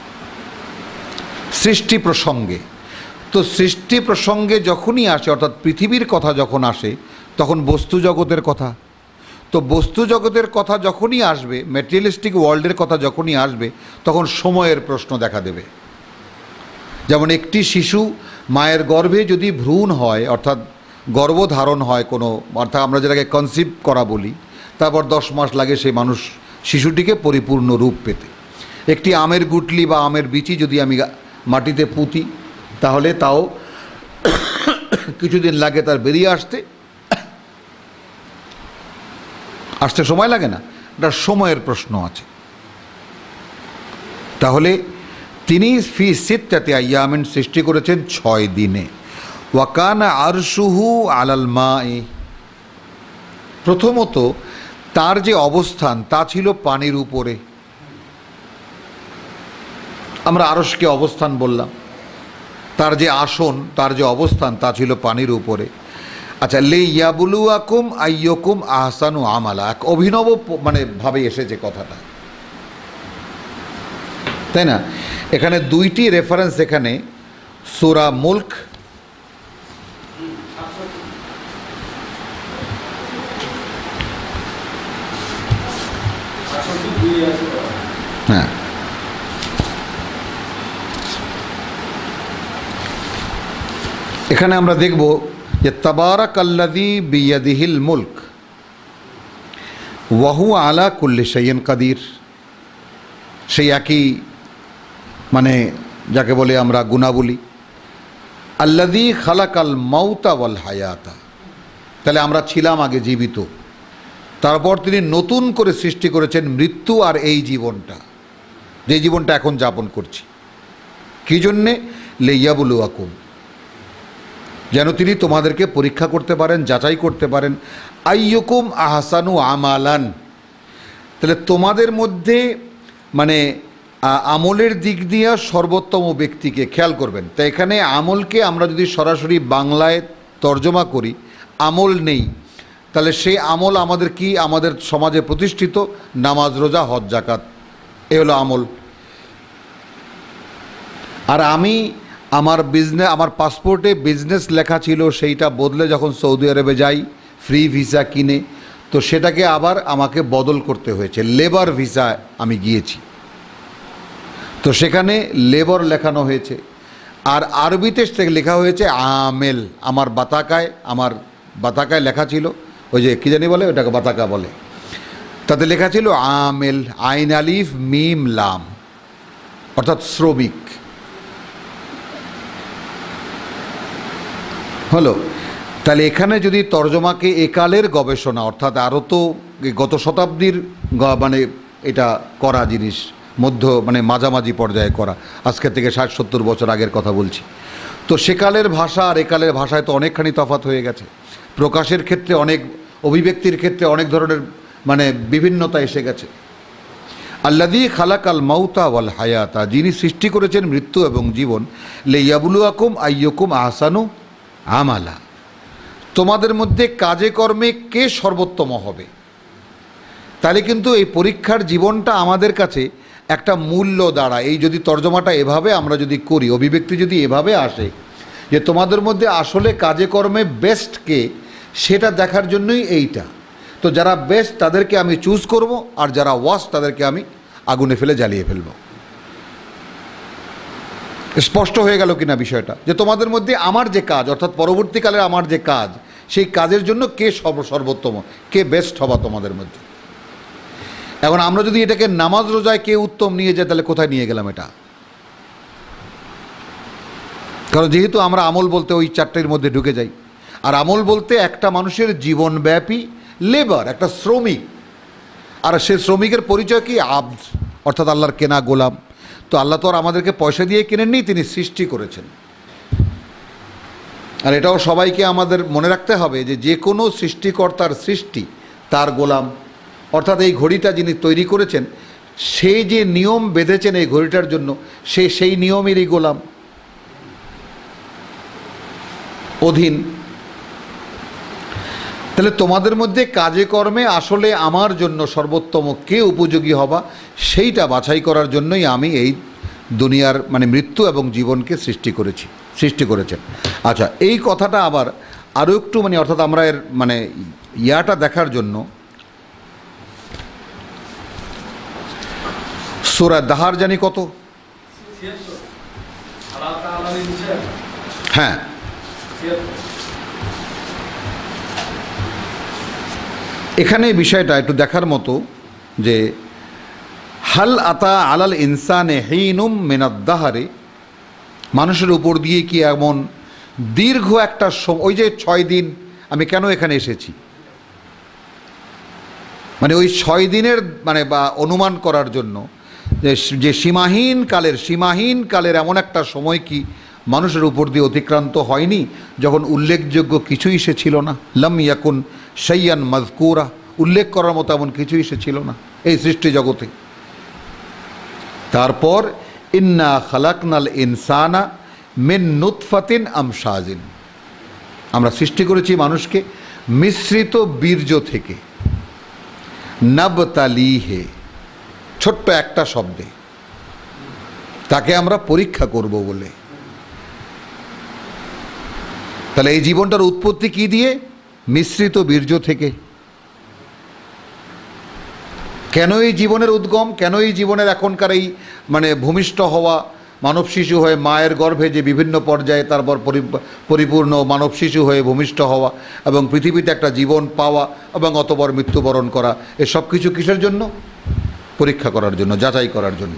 S3: সৃষ্টি প্রসঙ্গে। তো সৃষ্টি প্রসঙ্গে যখনই আসে, অর্থাৎ পৃথিবীর কথা যখন আসে, তখন বস্তু জগতের কথা। তো বস্তু জগতের কথা যখনই আসবে, ম্যাটেরিয়ালিস্টিক ওয়ার্ল্ডের কথা যখনই আসবে, তখন সময়ের প্রশ্ন দেখা দেবে। যেমন একটি শিশু মায়ের গর্ভে যদি ভ্রূণ হয়, অর্থাৎ গর্ভধারণ হয় কোনো, অর্থাৎ আমরা যেটাকে কনসিভ করা বলি, তারপর 10 মাস লাগে সেই মানুষ শিশুটিকে পরিপূর্ণ রূপ পেতে। একটি আমের গুটলি বা আমের বিচি যদি আমি মাটিতে পুঁতি, তাহলে তাও কিছুদিন লাগে তার বেরিয়ে আসতে সময় লাগে না, এটা সময়ের প্রশ্ন আছে। তাহলে তিনি ফি সিত্তাতি আইয়ামিন সৃষ্টি করেছেন 6 দিনে। ওয়াকানা আরশুহু আলাল মাই, প্রথমত তার যে অবস্থান তা ছিল পানির উপরে। আমরা আরশকে অবস্থান বললাম, তার যে আসন, তার যে অবস্থান তা ছিল পানির উপরে। আচ্ছা, লিয়াবলুয়াকুম আইয়ুকুম আহসানু আমালা, এক অভিনব মানে ভাবে এসেছে কথাটা, তাই না? এখানে 2টি রেফারেন্স, এখানে সূরা মুলক হ্যাঁ, এখানে আমরা দেখব যে তাবারাকাল্লাযী বিয়াদিহিল মুলক ওয়া হুয়া আলা কুল্লি শাইইন কাদির, সেই একই মানে যাকে বলে আমরা গুণাবলী। আল্লাযী খালাকাল মাউতা ওয়াল হায়াতা, তাহলে আমরা ছিলাম আগে জীবিত, তারপর তিনি নতুন করে সৃষ্টি করেছেন মৃত্যু আর এই জীবনটা, যে জীবনটা এখন যাপন করছি। কী জন্যে? লিয়াবলুয়াকুম, যেন তিনি তোমাদেরকে পরীক্ষা করতে পারেন, যাচাই করতে পারেন। আইয়ুকুম আহসানু আমালান, তাহলে তোমাদের মধ্যে মানে আমলের দিক দিয়ে সর্বোত্তম ব্যক্তিকে খেয়াল করবেন। তাই এখানে আমলকে আমরা যদি সরাসরি বাংলায় তর্জমা করি, আমল নেই, তাহলে সেই আমল আমাদের কি? আমাদের সমাজে প্রতিষ্ঠিত নামাজ, রোজা, হজ, যাকাত, এ হলো আমল। আর আমি আমার আমার পাসপোর্টে বিজনেস লেখা ছিল, সেইটা বদলে যখন সৌদি আরবে যাই ফ্রি ভিসা কিনে, তো সেটাকে আবার আমাকে বদল করতে হয়েছে, লেবার ভিসায় আমি গিয়েছি, তো সেখানে লেবার লেখানো হয়েছে। আর আরবিতে লেখা হয়েছে আমেল। আমার বাতাকায় লেখা ছিল, ওই যে কী জানি বলে, ওটাকে বাতাকা বলে, তাতে লেখা ছিল আমেল, আইন আলিফ মিম লাম, অর্থাৎ শ্রমিক হলো। তাহলে এখানে যদি তর্জমাকে একালের গবেষণা, অর্থাৎ আরও তো গত শতাব্দীর মানে এটা করা জিনিস, মানে মাঝামাঝি পর্যায়ে করা, আজকে থেকে 60-70 বছর আগের কথা বলছি, তো সেকালের ভাষা আর একালের ভাষায় তো অনেকখানি তফাৎ হয়ে গেছে। প্রকাশের ক্ষেত্রে অনেক, অভিব্যক্তির ক্ষেত্রে অনেক ধরনের মানে বিভিন্নতা এসে গেছে। আল্লাযী খালাকাল মাউতা ওয়াল হায়াতা, যিনি সৃষ্টি করেছেন মৃত্যু এবং জীবন। লিয়াবলুয়াকুম আইয়ুকুম আহসানু আমালা, তোমাদের মধ্যে কাজে কর্মে কে সর্বোত্তম হবে। তাহলে কিন্তু এই পরীক্ষার জীবনটা আমাদের কাছে একটা মূল্য দাঁড়ায়। এই যদি তর্জমাটা এভাবে আমরা যদি করি, অভিব্যক্তি যদি এভাবে আসে যে তোমাদের মধ্যে আসলে কাজে কর্মে বেস্ট কে, সেটা দেখার জন্যই এইটা। তো যারা বেস্ট তাদেরকে আমি চুজ করব, আর যারা ওয়াস্ট তাদেরকে আমি আগুনে ফেলে জ্বালিয়ে ফেলব। স্পষ্ট হয়ে গেল কিনা বিষয়টা, যে তোমাদের মধ্যে আমার যে কাজ, অর্থাৎ পরবর্তীকালে আমার যে কাজ, সেই কাজের জন্য কে সর্বোত্তম, কে বেস্ট হবা তোমাদের মধ্যে। এখন আমরা যদি এটাকে নামাজ রোজায় কে উত্তম নিয়ে যায়, তাহলে কোথায় নিয়ে গেলাম এটা? কারণ যেহেতু আমরা আমল বলতে ওই চারটের মধ্যে ঢুকে যাই, আর আমল বলতে একটা মানুষের জীবনব্যাপী লেবার, একটা শ্রমিক, আর সে শ্রমিকের পরিচয় কি? আব্দ, অর্থাৎ আল্লাহর কেনা গোলাম। তো আল্লাহ তো আর আমাদেরকে পয়সা দিয়ে কেনেননি, তিনি সৃষ্টি করেছেন। আর এটাও সবাইকে আমাদের মনে রাখতে হবে যে যে কোনো সৃষ্টিকর্তার সৃষ্টি তার গোলাম। অর্থাৎ এই ঘড়িটা যিনি তৈরি করেছেন, সেই যে নিয়ম বেঁধেছেন এই ঘড়িটার জন্য, সে সেই নিয়মেরই গোলাম, অধীন। তাহলে তোমাদের মধ্যে কাজে কর্মে আসলে আমার জন্য সর্বোত্তম কে উপযোগী হবা, সেইটা বাছাই করার জন্যই আমি এই দুনিয়ার মানে মৃত্যু এবং জীবনকে সৃষ্টি করেছেন। আচ্ছা, এই কথাটা আবার আরও একটু মানে অর্থাৎ আমরা এর মানে ইয়াটা দেখার জন্য সূরা দাহার জানি কত, হ্যাঁ, এখানে বিষয়টা একটু দেখার মতো যে হাল আতা আলাল ইনসানে হিনুম মিনাদ-দাহরি, মানুষের উপর দিয়ে কি এমন দীর্ঘ একটা ওই যে 6 দিন আমি কেন এখানে এসেছি, মানে ওই 6 দিনের মানে বা অনুমান করার জন্য যে সীমাহীন কালের এমন একটা সময় কি মানুষের উপর দিয়ে অতিক্রান্ত হয়নি যখন উল্লেখযোগ্য কিছুই সে ছিল না। লাম ইয়াকুন শাইয়ান মাযকুরা, উল্লেখ করার মতো এমন কিছুই সে ছিল না এই সৃষ্টি জগতে। তারপর ইন্না খালাকনাল ইনসানা মিন নুতফাতিন আমশাজিন, আমরা সৃষ্টি করেছি মানুষকে মিশ্রিত বীর্য থেকে। নাবতালিহে, ছোট্ট একটা শব্দে, তাকে আমরা পরীক্ষা করব বলে। তাহলে এই জীবনটার উৎপত্তি কি দিয়ে? মিশ্রিত বীর্য থেকে। কেন এই জীবনের উদ্গম, কেন এই জীবনের এখনকার এই মানে ভূমিষ্ঠ হওয়া, মানব শিশু হয়ে মায়ের গর্ভে যে বিভিন্ন পর্যায়ে তারপর পরিপূর্ণ মানব শিশু হয়ে ভূমিষ্ঠ হওয়া এবং পৃথিবীতে একটা জীবন পাওয়া এবং অতঃপর মৃত্যুবরণ করা, এসব কিছু কিসের জন্য? পরীক্ষা করার জন্য, যাচাই করার জন্য।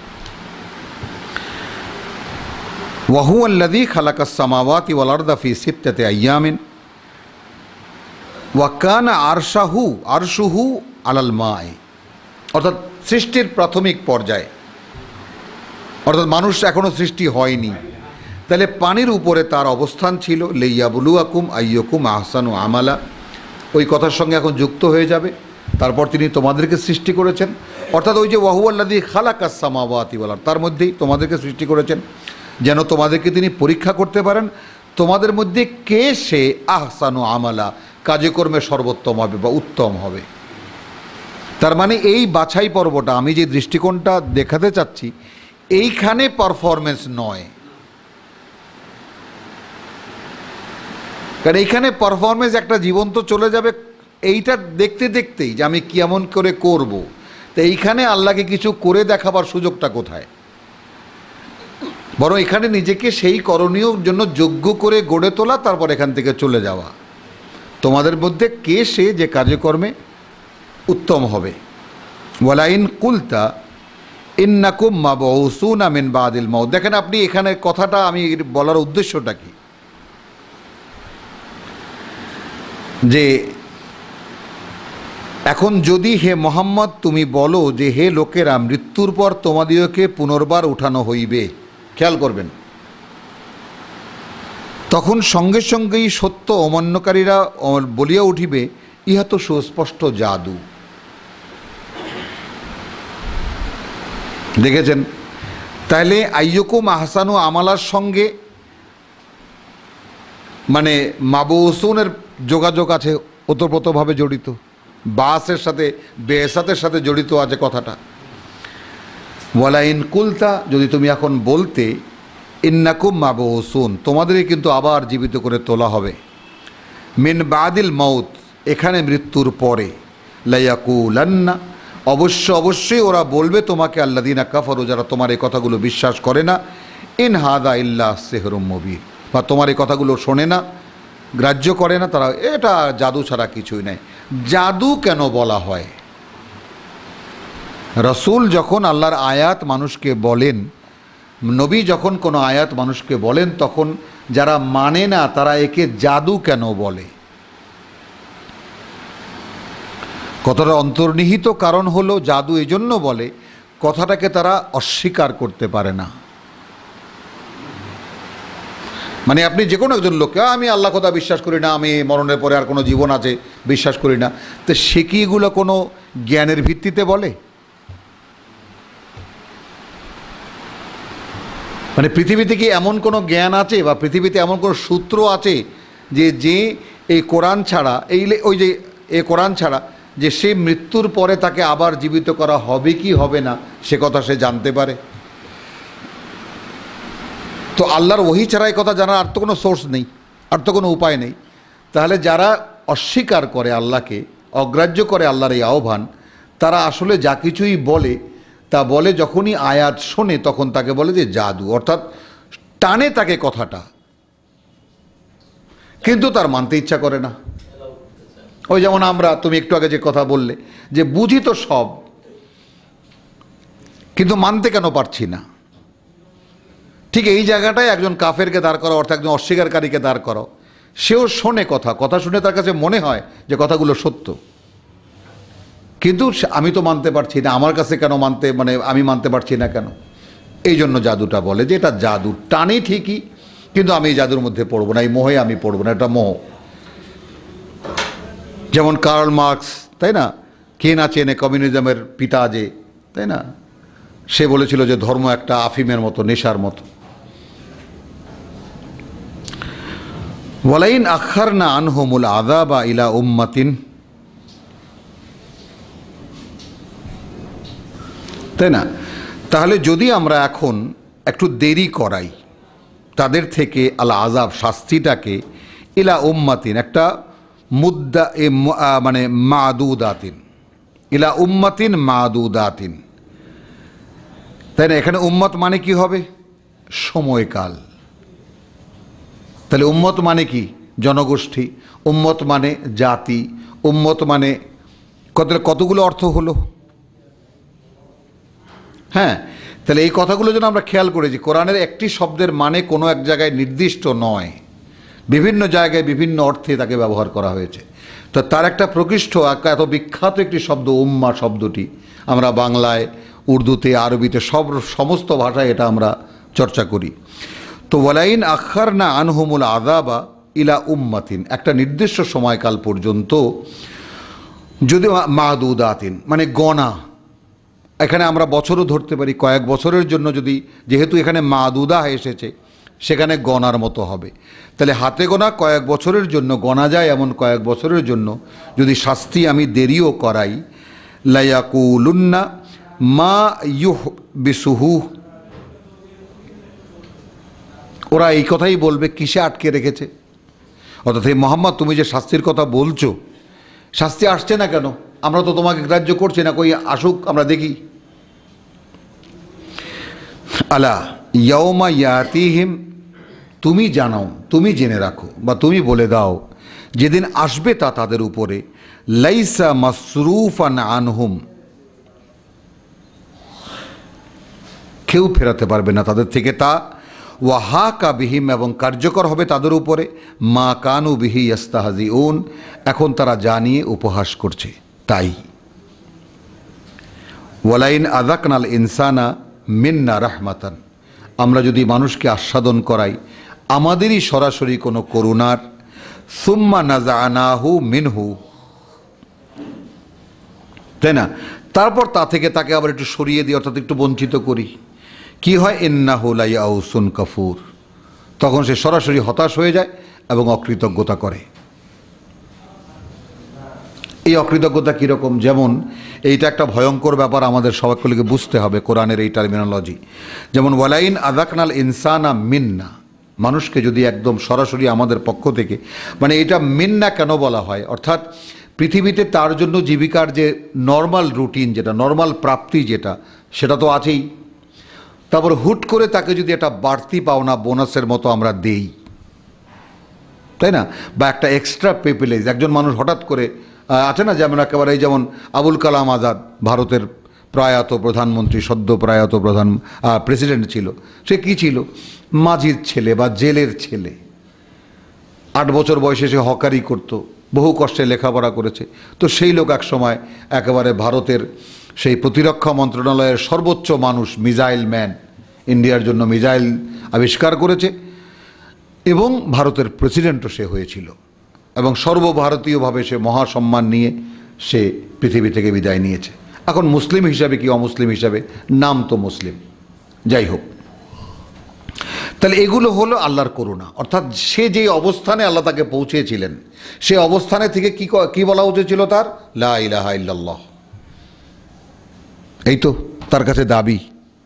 S3: ওয়াহুয়াল্লাযী খালাকাস সামাওয়াতি ওয়াল আরদা ফি সিত্তাতি আইয়ামিন ওয়া কানা আরশুহু আলাল মা'i, অর্থাৎ সৃষ্টির প্রাথমিক পর্যায়ে, অর্থাৎ মানুষ এখনও সৃষ্টি হয়নি, তাহলে পানির উপরে তার অবস্থান ছিল। লিয়াবলুয়াকুম আইয়ুকুম আহসানু আমালা, ওই কথার সঙ্গে এখন যুক্ত হয়ে যাবে। তারপর তিনি তোমাদেরকে সৃষ্টি করেছেন, অর্থাৎ ওই যে ওয়াহুয়াল্লাযী খালাকাস সামাওয়াতি ওয়াল আরদ, তার মধ্যেই তোমাদেরকে সৃষ্টি করেছেন যেন তোমাদেরকে তিনি পরীক্ষা করতে পারেন তোমাদের মধ্যে কে সে আহসানু আমালা, কাজে কর্মে সর্বোত্তম হবে বা উত্তম হবে। তার মানে এই বাছাই পর্বটা আমি যে দৃষ্টিকোণটা দেখাতে চাচ্ছি, এইখানে পারফরমেন্স নয়, কারণ এইখানে পারফরমেন্স একটা জীবন তো চলে যাবে এইটা দেখতে দেখতেই যে আমি কেমন করে করব। তো এইখানে আল্লাহকে কিছু করে দেখাবার সুযোগটা কোথায়? বরং এখানে নিজেকে সেই করণীয় জন্য যোগ্য করে গড়ে তোলা, তারপর এখান থেকে চলে যাওয়া। তোমাদের মধ্যে কে সে যে কাজে কর্মে উত্তম হবে। ওয়ালাইন কুলতা ইন্নাকুম মাবউসুনা মিন বাদিল মাউত, দেখেন আপনি এখানে কথাটা আমি বলার উদ্দেশ্যটা কি, যে এখন যদি হে মোহাম্মদ তুমি বলো যে হে লোকেরা, মৃত্যুর পর তোমাদিওকে পুনর্বার উঠানো হইবে, খেয়াল করবেন, তখন সঙ্গে সঙ্গেই সত্য অমান্যকারীরা বলিয়া উঠিবে ইহা তো সুস্পষ্ট জাদু। দেখেছেন? তাহলে আইয়ুকুম আহসানু আমালার সঙ্গে মানে মাবুসুনের যোগাযোগ আছে, ওতপ্রোতভাবে জড়িত, বাসের সাথে বেসাতের সাথে জড়িত আছে কথাটা। ওয়ালাইন কুলতা, যদি তুমি এখন বলতে ইন্নাকুম মাবউসুন, তোমাদেরই কিন্তু আবার জীবিত করে তোলা হবে, মিন বাদিল মউত, এখানে মৃত্যুর পরে, লায়াকুলান্না, অবশ্যই ওরা বলবে তোমাকে, আল্লাযীনা কাফারু, যারা তোমার এই কথাগুলো বিশ্বাস করে না, ইন হাদা ইল্লা সিহরুম মুবিন, বা তোমার এই কথাগুলো শোনে না, গ্রাহ্য করে না, তারা এটা জাদু ছাড়া কিছুই নাই। জাদু কেন বলা হয়? রসুল যখন আল্লাহর আয়াত মানুষকে বলেন, নবী যখন কোনো আয়াত মানুষকে বলেন, তখন যারা মানে না তারা একে জাদু কেন বলে? কথাটা অন্তর্নিহিত কারণ হলো জাদু এই জন্য বলে, কথাটাকে তারা অস্বীকার করতে পারে না। মানে আপনি যে কোনো একজন লোককে, আমি আল্লাহ কথা বিশ্বাস করি না, আমি মরণের পরে আর কোনো জীবন আছে বিশ্বাস করি না, তো সে কি এগুলো কোনো জ্ঞানের ভিত্তিতে বলে? মানে পৃথিবীতে কি এমন কোনো জ্ঞান আছে বা পৃথিবীতে এমন কোনো সূত্র আছে যে এই কোরআন ছাড়া, ওই যে এই কোরআন ছাড়া যে সে মৃত্যুর পরে তাকে আবার জীবিত করা হবে কি হবে না সে কথা সে জানতে পারে? তো আল্লাহর ওহী ছাড়া এই কথা জানার আর তো কোনো সোর্স নেই, আর তো কোনো উপায় নেই। তাহলে যারা অস্বীকার করে আল্লাহকে, অগ্রাহ্য করে আল্লাহর এই আহ্বান, তারা আসলে যা কিছুই বলে তা বলে যখনই আয়াত শোনে তখন তাকে বলে যে জাদু, অর্থাৎ টানে তাকে কথাটা, কিন্তু তার মানতে ইচ্ছা করে না। ওই যেমন আমরা, তুমি একটু আগে যে কথা বললে যে বুঝি তো সব, কিন্তু মানতে কেন পারছি না, ঠিক এই জায়গাটায় একজন কাফেরকে দাঁড় করা, অর্থাৎ একজন অস্বীকারীকে দাঁড় করাও, সেও শোনে কথা শুনে তার কাছে মনে হয় যে কথাগুলো সত্য, কিন্তু আমি তো মানতে পারছি না, আমার কাছে কেন আমি মানতে পারছি না কেন? এই জন্য জাদুটা বলে যে এটা জাদু, টানি ঠিকই, কিন্তু আমি এই জাদুর মধ্যে পড়বো না, এই মোহে আমি পড়বো না, এটা মোহ। যেমন কার্ল মার্কস, তাই না, কে না চেনে কমিউনিজমের পিতা যে, তাই না, সে বলেছিল যে ধর্ম একটা আফিমের মতো, নেশার মতো। ওয়ালাইন আখারনা আনহুমুল আযাবা ইলা উম্মাতিন, তাই না, তাহলে যদি আমরা এখন একটু দেরি করাই তাদের থেকে আল আযাব, শাস্তিটাকে, ইলা উম্মাতিন, একটা মুদ্দা, মানে মাদুদাতিন, ইলা উম্মাতিন মাদুদাতিন, তাই না, এখানে উম্মত মানে কি হবে? সময়কাল। তাহলে উম্মত মানে কি? জনগোষ্ঠী। উম্মত মানে জাতি। উম্মত মানে কতগুলো অর্থ হলো? হ্যাঁ, তাহলে এই কথাগুলো যেন আমরা খেয়াল করেছি, কোরআনের একটি শব্দের মানে কোনো এক জায়গায় নির্দিষ্ট নয়, বিভিন্ন জায়গায় বিভিন্ন অর্থে তাকে ব্যবহার করা হয়েছে। তো তার একটা প্রকৃষ্ট, এত বিখ্যাত একটি শব্দ উম্মা শব্দটি, আমরা বাংলায়, উর্দুতে, আরবিতে, সমস্ত ভাষায় এটা আমরা চর্চা করি। তো ওয়ালাইন আখারনা আনহুমুল আযাবা ইলা উম্মাতিন, একটা নির্দিষ্ট সময়কাল পর্যন্ত, যদি মাদুদাতিন মানে গণা, এখানে আমরা বছরও ধরতে পারি, কয়েক বছরের জন্য, যদি যেহেতু এখানে মাদুদা এসেছে সেখানে গণার মতো হবে, তাহলে হাতে গোনা কয়েক বছরের জন্য, গণা যায় এমন কয়েক বছরের জন্য যদি শাস্তি আমি দেরিও করাই, লায়াকুলুন্না মা ইউহবিসুহু, ওরা এই কথাই বলবে কিসে আটকে রেখেছে। অর্থাৎ হে মোহাম্মদ, তুমি যে শাস্তির কথা বলছো, শাস্তি আসছে না কেন? আমরা তো তোমাকে গ্রাহ্য করছি না, কই আসুক আমরা দেখি। আলা ইয়াউমা ইয়াতিহিম, তুমি জানাও, তুমি জেনে রাখো বা তুমি বলে দাও, যেদিন আসবে তা তাদের উপরে, লাইসা মাসরুফান আনহুম, কেউ ফেরাতে পারবে না তাদের থেকে তা, ওয়াহাকা বিহিম, এবং কার্যকর হবে তাদের উপরে, মা কানু বিহি ইয়াস্তাহজিউন, এখন তারা জানিয়ে উপহাস করছে তাই। ওয়ালাইন আযাকনাল ইনসানা মিন্না রাহমাতান, আমরা যদি মানুষকে আস্বাদন করাই আমাদেরই সরাসরি কোনো করুণার, সুম্মা নাযানাহু মিনহু, তাই না, তারপর তা থেকে তাকে আবার একটু সরিয়ে দিই, অর্থাৎ একটু বঞ্চিত করি, কি হয়? ইন্নাহু লায়াউসুন কাফুর, তখন সে সরাসরি হতাশ হয়ে যায় এবং অকৃতজ্ঞতা করে। এই অকৃতজ্ঞতা কীরকম? যেমন এইটা একটা ভয়ঙ্কর ব্যাপার, আমাদের সবাইকে বুঝতে হবে কোরআনের এই টার্মিনোলজি। যেমন ওয়ালাইন আযাকনাল ইনসানা মিন্না, মানুষকে যদি একদম সরাসরি আমাদের পক্ষ থেকে, মানে এটা মিন্না কেন বলা হয়, অর্থাৎ পৃথিবীতে তার জন্য জীবিকার যে নর্মাল রুটিন, যেটা নর্মাল প্রাপ্তি, যেটা সেটা তো আছেই। তারপর হুট করে তাকে যদি একটা বাড়তি পাওনা বোনাসের মতো আমরা দেই, তাই না, বা একটা এক্সট্রা প্রিভিলেজ, একজন মানুষ হঠাৎ করে আছে না, যেমন একেবারে যেমন আবুল কালাম আজাদ, ভারতের প্রয়াত প্রধানমন্ত্রী, সদ্য প্রয়াত প্রেসিডেন্ট ছিল। সে কি ছিল? মাঝির ছেলে বা জেলের ছেলে। 8 বছর বয়সে সে হকারি করত, বহু কষ্টে লেখাপড়া করেছে। তো সেই লোক একসময় একেবারে ভারতের সেই প্রতিরক্ষা মন্ত্রণালয়ের সর্বোচ্চ মানুষ, মিসাইল ম্যান, ইন্ডিয়ার জন্য মিসাইল আবিষ্কার করেছে এবং ভারতের প্রেসিডেন্টও সে হয়েছিল, এবং সর্বভারতীয়ভাবে সে মহাসম্মান নিয়ে সে পৃথিবী থেকে বিদায় নিয়েছে। এখন মুসলিম হিসাবে কি অমুসলিম হিসাবে, নাম তো মুসলিম, যাই হোক। তাহলে এগুলো হলো আল্লাহর করুণা, অর্থাৎ সে যে অবস্থানে আল্লাহ তাকে পৌঁছেছিলেন, সে অবস্থানে থেকে কি বলা উচিত ছিল তার? লা ইলাহা ইল্লাল্লাহ। এই তো তার কাছে দাবি,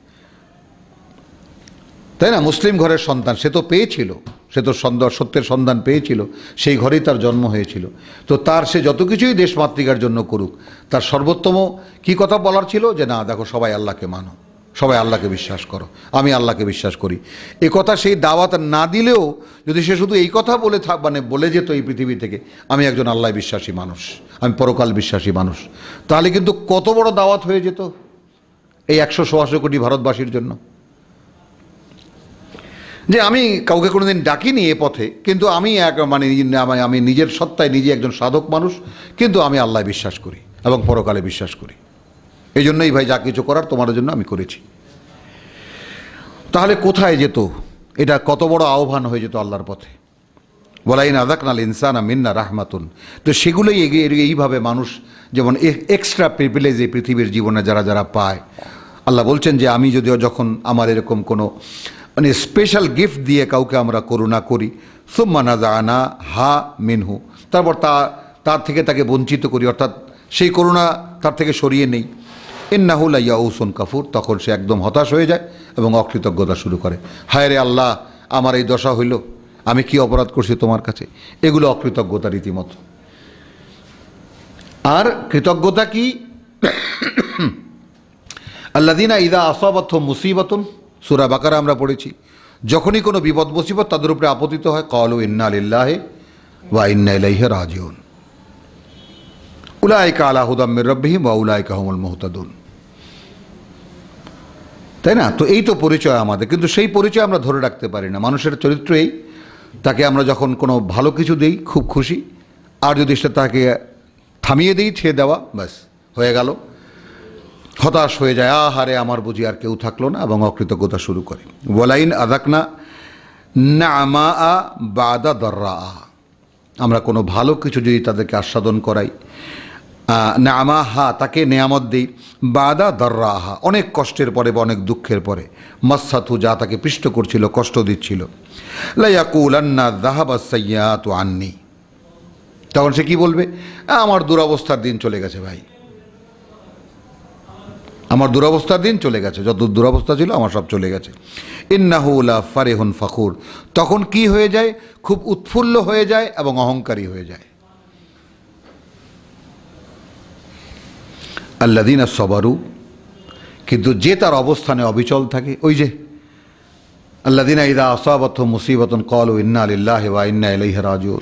S3: তাই না? মুসলিম ঘরের সন্তান, সে তো পেয়েছিল, সে তো সত্যের সন্ধান পেয়েছিল, সেই ঘরেই তার জন্ম হয়েছিল। তো তার সে যত কিছুই দেশ মাতৃকার জন্য করুক, তার সর্বোত্তম কি কথা বলার ছিল? যে না, দেখো, সবাই আল্লাহকে মানো, সবাই আল্লাহকে বিশ্বাস করো, আমি আল্লাহকে বিশ্বাস করি। এ কথা সেই দাওয়াত না দিলেও যদি সে শুধু এই কথা বলে যেত এই পৃথিবী থেকে, আমি একজন আল্লাহ বিশ্বাসী মানুষ, আমি পরকাল বিশ্বাসী মানুষ, তাহলে কিন্তু কত বড় দাওয়াত হয়ে যেত এই 100-125 কোটি ভারতবাসীর জন্য। যে আমি কাউকে কোনোদিন ডাকিনি এ পথে, কিন্তু আমি আমি নিজের সত্তায় নিজে একজন সাধক মানুষ, কিন্তু আমি আল্লাহ বিশ্বাস করি এবং পরকালে বিশ্বাস করি। এই জন্যই ভাই যা কিছু করার তোমার জন্য আমি করেছি। তাহলে কোথায় যেত? এটা কত বড় আহ্বান হয়ে যেত আল্লাহর পথে। ওয়ালাইন আযাকনাল ইনসানা মিন্না রাহমাতুন। তো সেগুলোই এইভাবে মানুষ যেমন এক্সট্রা প্রিভিলেজ এই পৃথিবীর জীবনে যারা যারা পায়, আল্লাহ বলছেন যে আমি যদিও যখন আমার এরকম কোনো মানে স্পেশাল গিফট দিয়ে কাউকে আমরা করুণা করি, সুম্মা নাযানা হা মিনহু, তারপর তার থেকে তাকে বঞ্চিত করি, অর্থাৎ সেই করুণা তার থেকে সরিয়ে নেই, ইন্নাহু লাইয়াউসুন কাফুর, তখন সে একদম হতাশ হয়ে যায় এবং অকৃতজ্ঞতা শুরু করে। হায় রে আল্লাহ, আমার এই দশা হইল, আমি কি অপরাধ করছি তোমার কাছে? এগুলো অকৃতজ্ঞতা রীতিমতো। আর কৃতজ্ঞতা কি? আল্লাযীনা ইযা আসাবাতহুম মুসিবাতুন, সূরা বাকারা আমরা পড়েছি, যখনই কোনো বিপদ মুসিবত তাদের উপরে আপতিত হয়, ক্বালু ইন্না লিল্লাহি ওয়া ইন্না ইলাইহি রাজিউন, উলাইকা আলা হুদাম মির রাব্বিহিম ওয়া উলাইকা হুমুল মুহতাদুন। তাই না? তো এই তো পরিচয় আমাদের, কিন্তু সেই পরিচয় আমরা ধরে রাখতে পারি না। মানুষের চরিত্র এই, তাকে আমরা যখন কোনো ভালো কিছু দিই খুব খুশি, আর যদি সে তাকে থামিয়ে দিই, ছেড়ে দেওয়া, ব্যাস হয়ে গেল, হতাশ হয়ে যায়, আহারে আমার বুঝি আর কেউ থাকলো না, এবং অকৃতজ্ঞতা শুরু করে। ওয়ালাইন আযাকনা না'মা বাদা দাররা, আমরা কোনো ভালো কিছু যদি তাদেরকে আস্বাদন করাই, না'মা হা, তাকে নেয়ামত দিই, বাদা দাররা, অনেক কষ্টের পরে বা অনেক দুঃখের পরে, মাসসাতহু, যা তাকে পিষ্ট করছিল, কষ্ট দিচ্ছিল, লা ইয়াকুলান্না যাহাবাস সাইয়্যাতু আন্নি, তখন সে কি বলবে? আমার দুরবস্থার দিন চলে গেছে ভাই, আমার দুরবস্থার দিন চলে গেছে, যত দুরবস্থা ছিল আমার সব চলে গেছে। ইন্নাহু লা ফারিহুন ফাখুর, তখন কি হয়ে যায়? খুব উৎফুল্ল হয়ে যায় এবং অহংকারী হয়ে যায়। আল্লাযীনা সাবারু, কিন্তু যে তার অবস্থানে অবিচল থাকে, ওই যে আল্লাযীনা ইযা আসাবাতহুম মুসিবাতুন ক্বালু ইন্না লিল্লাহি ওয়া ইন্না ইলাইহি রাজিউন,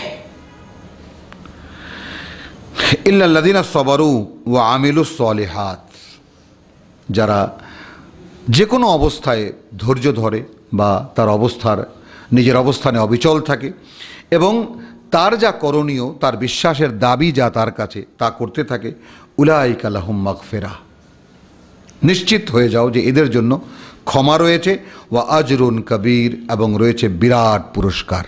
S3: ইল্লাল্লাযীনা সাবারু ওয়া আমিলুস সালিহাত, যারা যে কোনো অবস্থায় ধৈর্য ধরে বা তার নিজের অবস্থানে অবিচল থাকে এবং তার যা করণীয়, তার বিশ্বাসের দাবি যা তার কাছে, তা করতে থাকে, উলাইকা লাহুম মাগফিরাহ, নিশ্চিত হয়ে যাও যে এদের জন্য ক্ষমা রয়েছে, ওয়া আজরুন কবীর, এবং রয়েছে বিরাট পুরস্কার।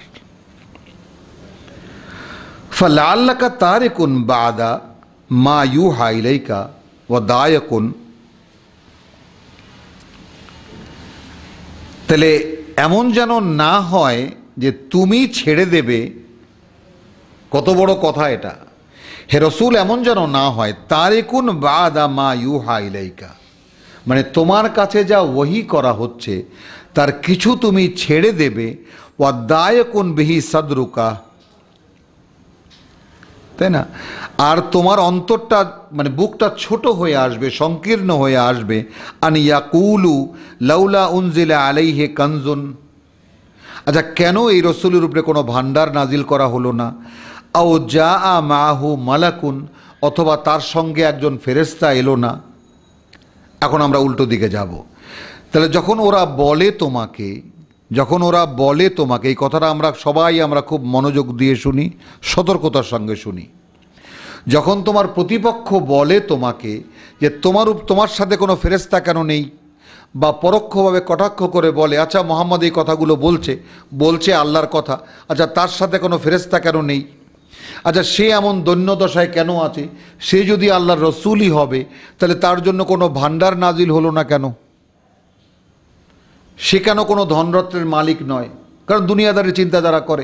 S3: ফালাআল্লাকা তারিকুন বাদা মা ইউহা ইলাইকা ওয়া দায়াকুন, তাহলে এমন যেন না হয় যে তুমি ছেড়ে দেবে, কত বড় কথা এটা। হে রসুল এমন যেন না হয় তারিকুন বাদা মা ইউহা ইলাইকা, মানে তোমার কাছে যা ওহী করা হচ্ছে তার কিছু তুমি ছেড়ে দেবে, ওয়া দায়কুন বিহি সাদরুকা, তাই না, আর তোমার অন্তরটা মানে বুকটা ছোট হয়ে আসবে, সংকীর্ণ হয়ে আসবে। আন ইয়াকুলু লাউলা উনজিলা আলাইহি কানজুন, আচ্ছা কেন এই রসুলের উপরে কোনো ভান্ডার নাজিল করা হলো না, আও জাআ মাহু মালাকুন, অথবা তার সঙ্গে একজন ফেরেশতা এলো না। এখন আমরা উল্টো দিকে যাব। তাহলে যখন ওরা বলে তোমাকে এই কথাটা আমরা সবাই খুব মনোযোগ দিয়ে শুনি, সতর্কতার সঙ্গে শুনি। যখন তোমার প্রতিপক্ষ বলে তোমাকে যে তোমার সাথে কোনো ফেরেশতা কেন নেই, বা পরোক্ষভাবে কটাক্ষ করে বলে আচ্ছা মোহাম্মদ এই কথাগুলো বলছে আল্লাহর কথা, আচ্ছা তার সাথে কোনো ফেরেশতা কেন নেই, আচ্ছা সে এমন দৈন্যদশায় কেন আছে, সে যদি আল্লাহর রসুলই হবে তাহলে তার জন্য কোনো ভান্ডার নাজিল হলো না কেন, সে কেন কোনো ধনরত্নের মালিক নয়, কারণ দুনিয়াদারি চিন্তাধারা করে।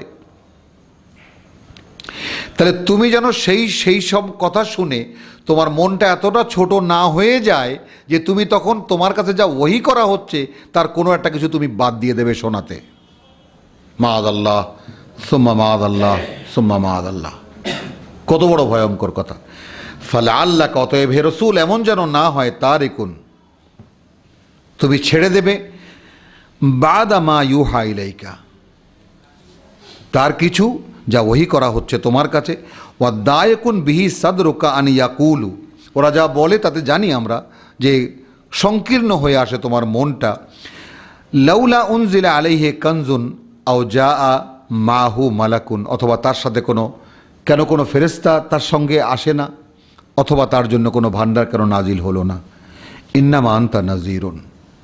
S3: তাহলে তুমি যেন সেই সব কথা শুনে তোমার মনটা এতটা ছোট না হয়ে যায় যে তুমি তখন তোমার কাছে যা ওহী করা হচ্ছে তার কোনো একটা কিছু তুমি বাদ দিয়ে দেবে শোনাতে। মাআযাল্লাহ সুম্মা মাআযাল্লাহ সুম্মা মাআযাল্লাহ, কত বড় ভয়ঙ্কর কথা। ফালাআল্লাকা, অতএব হে রাসূল এমন যেন না হয় তারিকুন, তুমি ছেড়ে দেবে, বাদা মা ইউহা ইলাইকা, তার কিছু যা ওহী করা হচ্ছে তোমার কাছে, ওয়া দায়কুন বিহি সাদরুকা আন ইয়াকুলু, ওরা যা বলে তাতে জানি আমরা যে সংকীর্ণ হয়ে আসে তোমার মনটা। লাউলা উনজিলা আলাইহি কানজুন আও জাআ মাহু মালাকুন, অথবা তার সাথে কোনো ফেরেশতা তার সঙ্গে আসে না, অথবা তার জন্য কোনো ভান্ডার কেন নাজিল হলো না। ইন্নামা আনতা নাযীরুন,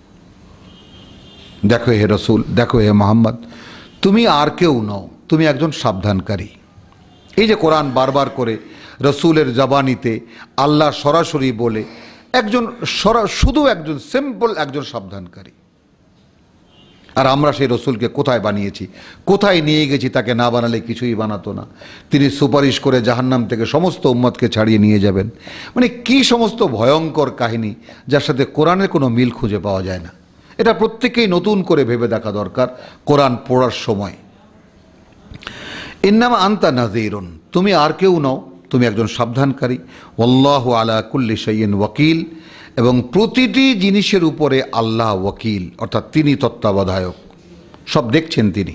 S3: দেখো হে রসুল, দেখো হে মোহাম্মদ, তুমি আর কেউ নও, তুমি একজন সাবধানকারী। এই যে কোরআন বারবার করে রসুলের জবানিতে আল্লাহ সরাসরি বলে শুধু একজন সিম্পল একজন সাবধানকারী। আর আমরা সেই রসুলকে কোথায় বানিয়েছি, কোথায় নিয়ে গেছি, তাকে না বানালে কিছুই বানাতো না। তিনি সুপারিশ করে জাহান্নাম থেকে সমস্ত উম্মতকে ছাড়িয়ে নিয়ে যাবেন। মানে কি সমস্ত ভয়ঙ্কর কাহিনী যার সাথে কোরআনের কোনো মিল খুঁজে পাওয়া যায় না। এটা প্রত্যেকেই নতুন করে ভেবে দেখা দরকার কোরআন পড়ার সময়। ইন্নামা আনতা নাযীরুন, তুমি আর কেউ নও, তুমি একজন সাবধানকারী। ওয়াল্লাহু আলা কুল্লি শাইইন ওয়াকিল, এবং প্রতিটি জিনিসের উপরে আল্লাহ ওয়াকিল, অর্থাৎ তিনি তত্ত্বাবধায়ক, সব দেখছেন তিনি।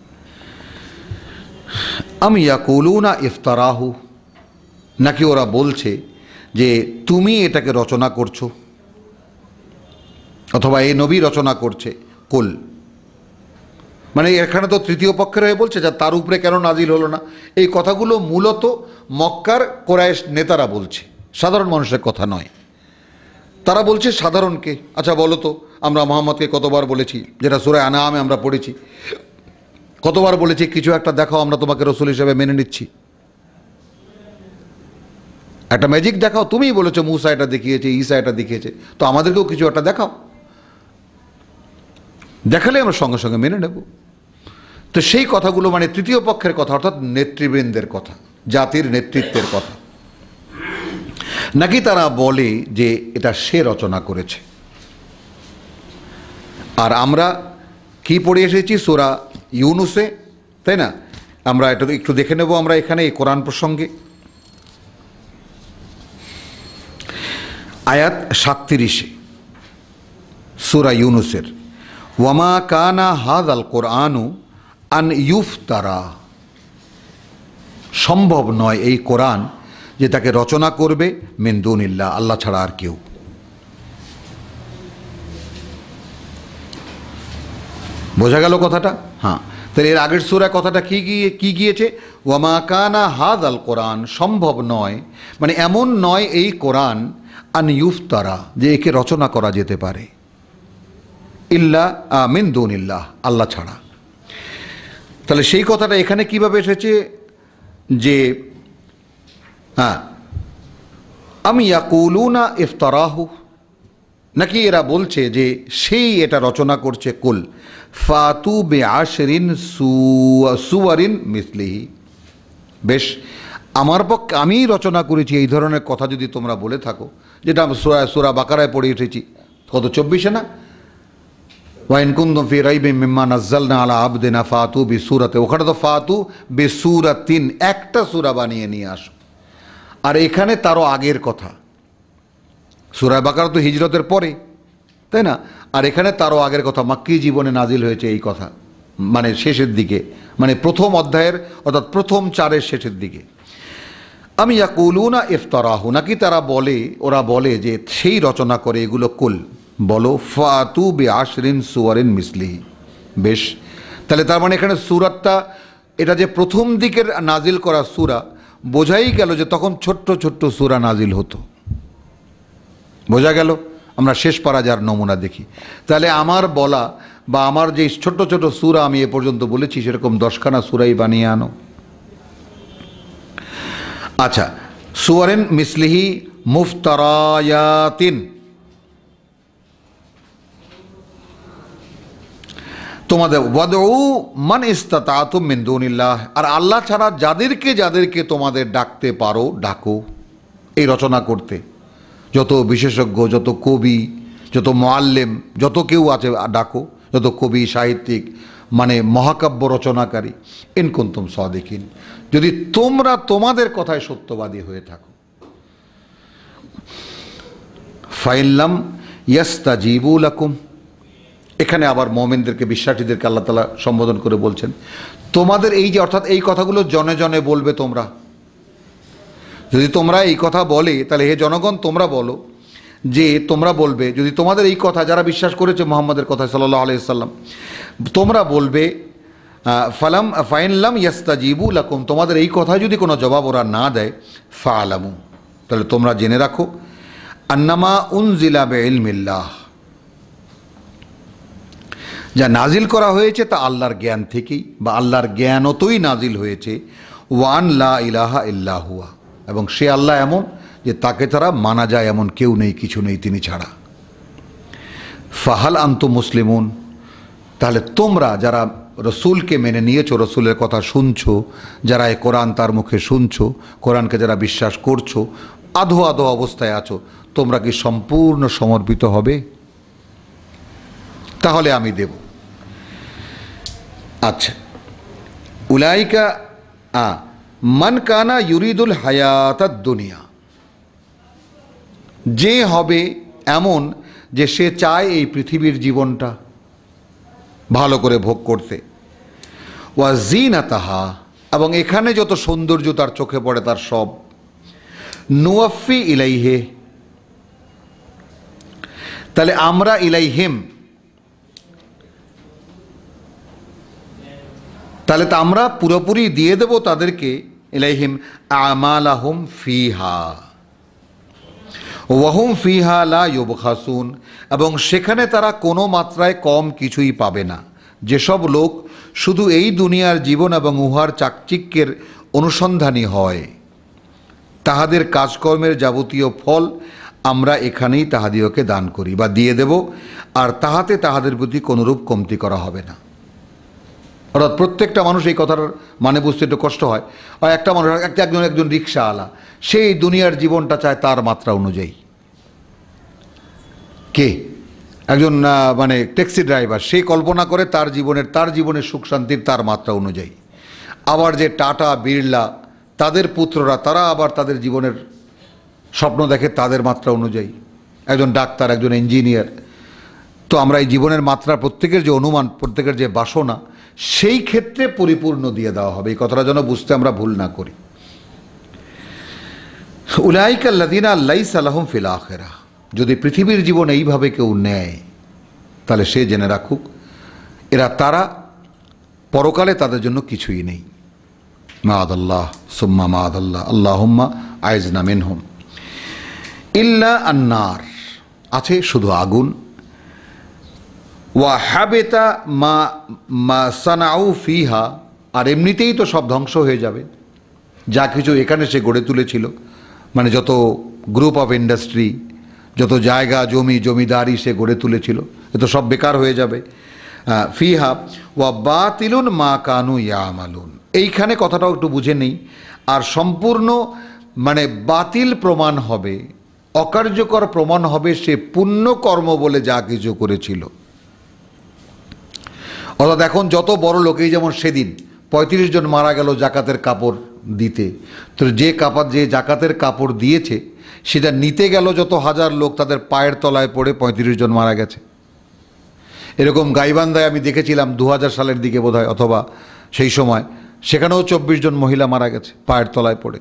S3: আম ইয়াকুলুনা ইফতারাহু, নাকি ওরা বলছে যে তুমি এটাকে রচনা করছো, অথবা এই নবী রচনা করছে। কুল, মানে এখানে তো তৃতীয় পক্ষের হয়ে বলছে, যা তার উপরে কেন নাজিল হলো না। এই কথাগুলো মূলত মক্কার কোরাইশ নেতারা বলছে, সাধারণ মানুষের কথা নয়। তারা বলছে সাধারণকে, আচ্ছা বলো তো আমরা মোহাম্মদকে কতবার বলেছি, যেটা সূরা আনআমে আমরা পড়েছি, কতবার বলেছি কিছু একটা দেখাও, আমরা তোমাকে রসুল হিসেবে মেনে নিচ্ছি, একটা ম্যাজিক দেখাও। তুমিই বলেছো মুসা এটা দেখিয়েছে, ঈসা এটা দেখিয়েছে, তো আমাদেরকেও কিছু একটা দেখাও, দেখালে আমরা সঙ্গে সঙ্গে মেনে নেব। তো সেই কথাগুলো মানে তৃতীয় পক্ষের কথা, অর্থাৎ নেতৃবৃন্দের কথা, জাতির নেতৃত্বের কথা। নাকি তারা বলে যে এটা সে রচনা করেছে। আর আমরা কি পড়ে এসেছি সূরা ইউনুসে, তাই না? আমরা এটা একটু দেখে নেব আমরা এখানে এই কোরআন প্রসঙ্গে। আয়াত 37 সূরা ইউনুসের, ওয়ামা কানা হাযাল কোরআনু আন ইউফতারা, সম্ভব নয় এই কোরআন যে তাকে রচনা করবে মিন দুনিল্লাহ, আল্লাহ ছাড়া আর কেউ। বোঝা গেল কথাটা? হ্যাঁ, তাহলে এর আগের সূরা কথাটা কি গিয়েছে? ওয়ামা কানা হাযাল কোরআন, সম্ভব নয়, মানে এমন নয় এই কোরআন, আন ইউফতারা, যে একে রচনা করা যেতে পারে, ইল্লা মিন দুনিল্লাহ, আল্লাহ ছাড়া। তাহলে সেই কথাটা এখানে কিভাবে এসেছে যে হ্যাঁ, আম ইয়াকুলুনা ইফতারাহু, নাকি এরা বলছে যে সেই এটা রচনা করছে? কুল ফাতু বে আশরিন সুওয়ারিন মিসলিহি। বেশ, আমার পক্ষে আমি রচনা করেছি এই ধরনের কথা যদি তোমরা বলে থাকো, যেটা সূরা বাকারায় পড়ে উঠেছি, কত 24 না, ওয়াইন কুনতুম ফি রাইবিন মিম্মা নাযালনা আলা আবদিনা ফাতু বিসূরাতে, ওখানে তো ফাতু বিসূরাতিন, একটা সূরা বানিয়ে নিয়ে আসো। আর এখানে তারও আগের কথা, সূরা বাকারা তো হিজরতের পরে, তাই না? আর এখানে তারও আগের কথা, মাক্কি জীবনে নাজিল হয়েছে এই কথা, মানে শেষের দিকে, মানে প্রথম অধ্যায়ের অর্থাৎ প্রথম 4-এর শেষের দিকে। আমি ইয়াকুলুনা ইফতারাহু, নাকি তারা বলে, ওরা বলে যে সেই রচনা করে এগুলো। কুল, বলো ফাতু বি আশরিন সুওয়ারিন মিসলিহি। বেশ, তাহলে তার মানে এখানে সূরাটা, এটা যে প্রথম দিকের নাজিল করা সূরা, বোঝাই গেল যে তখন ছোট্ট ছোট্ট সূরা নাজিল হতো। বোঝা গেল? আমরা শেষ পারা যার নমুনা দেখি। তাহলে আমার বলা বা আমার যে ছোট্ট ছোট সূরা আমি এ পর্যন্ত বলেছি, সেরকম 10খানা সূরাই বানিয়ে আনো। আচ্ছা, সুওয়ারিন মিসলিহি মুফতারায়াতিন, তোমাদের ওয়াদউ মান ইসতাতাতুম মিন দুনিল্লাহ, আর আল্লাহ ছাড়া যাদেরকে যাদেরকে তোমাদের ডাকতে পারো ডাকো এই রচনা করতে। যত বিশেষজ্ঞ, যত কবি, যত মুআল্লিম, যত কেউ আছে ডাকো, যত কবি সাহিত্যিক, মানে মহাকাব্য রচনাকারী। ইন কুনতুম সাদিকিন, যদি তোমরা তোমাদের কথায় সত্যবাদী হয়ে থাকো। ফাইল্লাম ইয়াস্তাজিবু লাকুম, এখানে আবার মুমিনদেরকে, বিশ্বাসীদেরকে আল্লাহ তাআলা সম্বোধন করে বলছেন, তোমাদের এই যে, অর্থাৎ এই কথাগুলো জনে জনে বলবে তোমরা। যদি তোমরা এই কথা বলে, তাহলে হে জনগণ তোমরা বলো যে, তোমরা বলবে যদি তোমাদের এই কথা, যারা বিশ্বাস করেছে মুহাম্মাদের কথা সাল্লাল্লাহু আলাইহি সাল্লাম, তোমরা বলবে ফাইনলাম ইয়াস্তাজিবু লাকুম, তোমাদের এই কথা যদি কোনো জবাব ওরা না দেয়, ফাআলামু, তাহলে তোমরা জেনে রাখো, আন্নামা উনজিলা বিইলমিল্লাহ, যা নাজিল করা হয়েছে তা আল্লাহর জ্ঞান থেকেই বা আল্লাহর জ্ঞানতই নাজিল হয়েছে। ওয়ান লা ইলাহা ইল্লা হুয়া, এবং সে আল্লাহ এমন যে তাকে ছাড়া মানা যায় এমন কেউ নেই, কিছু নেই তিনি ছাড়া। ফাহাল আনতুম মুসলিমুন, তাহলে তোমরা যারা রসুলকে মেনে নিয়েছো, রসুলের কথা শুনছো, যারা এই কোরআন তার মুখে শুনছো, কোরআনকে যারা বিশ্বাস করছো, আধো আধো অবস্থায় আছো, তোমরা কি সম্পূর্ণ সমর্পিত হবে? তাহলে আমি দেব। আচ্ছা, উলাইকা মান কানা ইউরিদুল হায়াতাদ দুনিয়া, যে হবে এমন যে সে চায় এই পৃথিবীর জীবনটা ভালো করে ভোগ করতে, ওয়া জিনাতাহা, এবং এখানে যত সৌন্দর্য তার চোখে পড়ে তার সব, নুওয়াফি ইলাইহে, তাহলে আমরা ইলাইহিম, তাহলে তা আমরা পুরোপুরি দিয়ে দেব তাদেরকে, ইলাইহিম আমালাহুম ফিহা ওয়াহুম ফিহা লা ইউবখাসুন, এবং সেখানে তারা কোনো মাত্রায় কম কিছুই পাবে না। যেসব লোক শুধু এই দুনিয়ার জীবন এবং উহার চাকচিক্যের অনুসন্ধানী হয়, তাহাদের কাজকর্মের যাবতীয় ফল আমরা এখানেই তাহাদিওকে দান করি বা দিয়ে দেব, আর তাহাতে তাহাদের প্রতি কোনরূপ কমতি করা হবে না। অর্থাৎ প্রত্যেকটা মানুষ, এই কথার মানে বুঝতে একটু কষ্ট হয়, আর একটা মানুষ, একজন রিক্সাওয়ালা, সেই দুনিয়ার জীবনটা চায় তার মাত্রা অনুযায়ী। কে একজন মানে ট্যাক্সি ড্রাইভার, সে কল্পনা করে তার জীবনের সুখ শান্তির তার মাত্রা অনুযায়ী। আবার যে টাটা বিড়লা, তাদের পুত্ররা, তারা আবার তাদের জীবনের স্বপ্ন দেখে তাদের মাত্রা অনুযায়ী। একজন ডাক্তার, একজন ইঞ্জিনিয়ার। তো আমরা এই জীবনের মাত্রা, প্রত্যেকের যে অনুমান, প্রত্যেকের যে বাসনা, সেই ক্ষেত্রে পরিপূর্ণ দিয়ে দেওয়া হবে। এই কথাটা যেন বুঝতে আমরা ভুল না করি। উলাইকা আল্লাযীনা লাইসা লাহুম ফিল আখিরাহ, যদি পৃথিবীর জীবন এইভাবে কেউ নেয়, তাহলে সে জেনে রাখুক তারা পরকালে তাদের জন্য কিছুই নেই। মাআদাল্লাহ সুম্মা মাআদাল্লাহ, আল্লাহুম্মা আইজনা মিনহুম। ইল্লা আন্নার, আছে শুধু আগুন। ওয়া হাবিতা মা সানাউ ফিহা, আর এমনিতেই তো সব ধ্বংস হয়ে যাবে, যা কিছু এখানে সে গড়ে তুলেছিল, মানে যত গ্রুপ অফ ইন্ডাস্ট্রি, যত জায়গা জমি জমিদারি সে গড়ে তুলেছিল, এ তো সব বেকার হয়ে যাবে। ফিহা ওয়া বাতিলুন মা কানু ইয়ামালুন, এইখানে কথাটাও একটু বুঝে নেই। আর সম্পূর্ণ মানে বাতিল প্রমাণ হবে, অকার্যকর প্রমাণ হবে সে পুণ্যকর্ম বলে যা কিছু করেছিল। অর্থাৎ এখন যত বড় লোক, এই যেমন সেদিন 35 জন মারা গেল জাকাতের কাপড় দিতে, তো যে জাকাতের কাপড় দিয়েছে সেটা নিতে গেল যত হাজার লোক, তাদের পায়ের তলায় পড়ে 35 জন মারা গেছে। এরকম গাইবান্ধায় আমি দেখেছিলাম 2000 সালের দিকে বোধহয়, অথবা সেই সময়, সেখানেও 24 জন মহিলা মারা গেছে পায়ের তলায় পড়ে।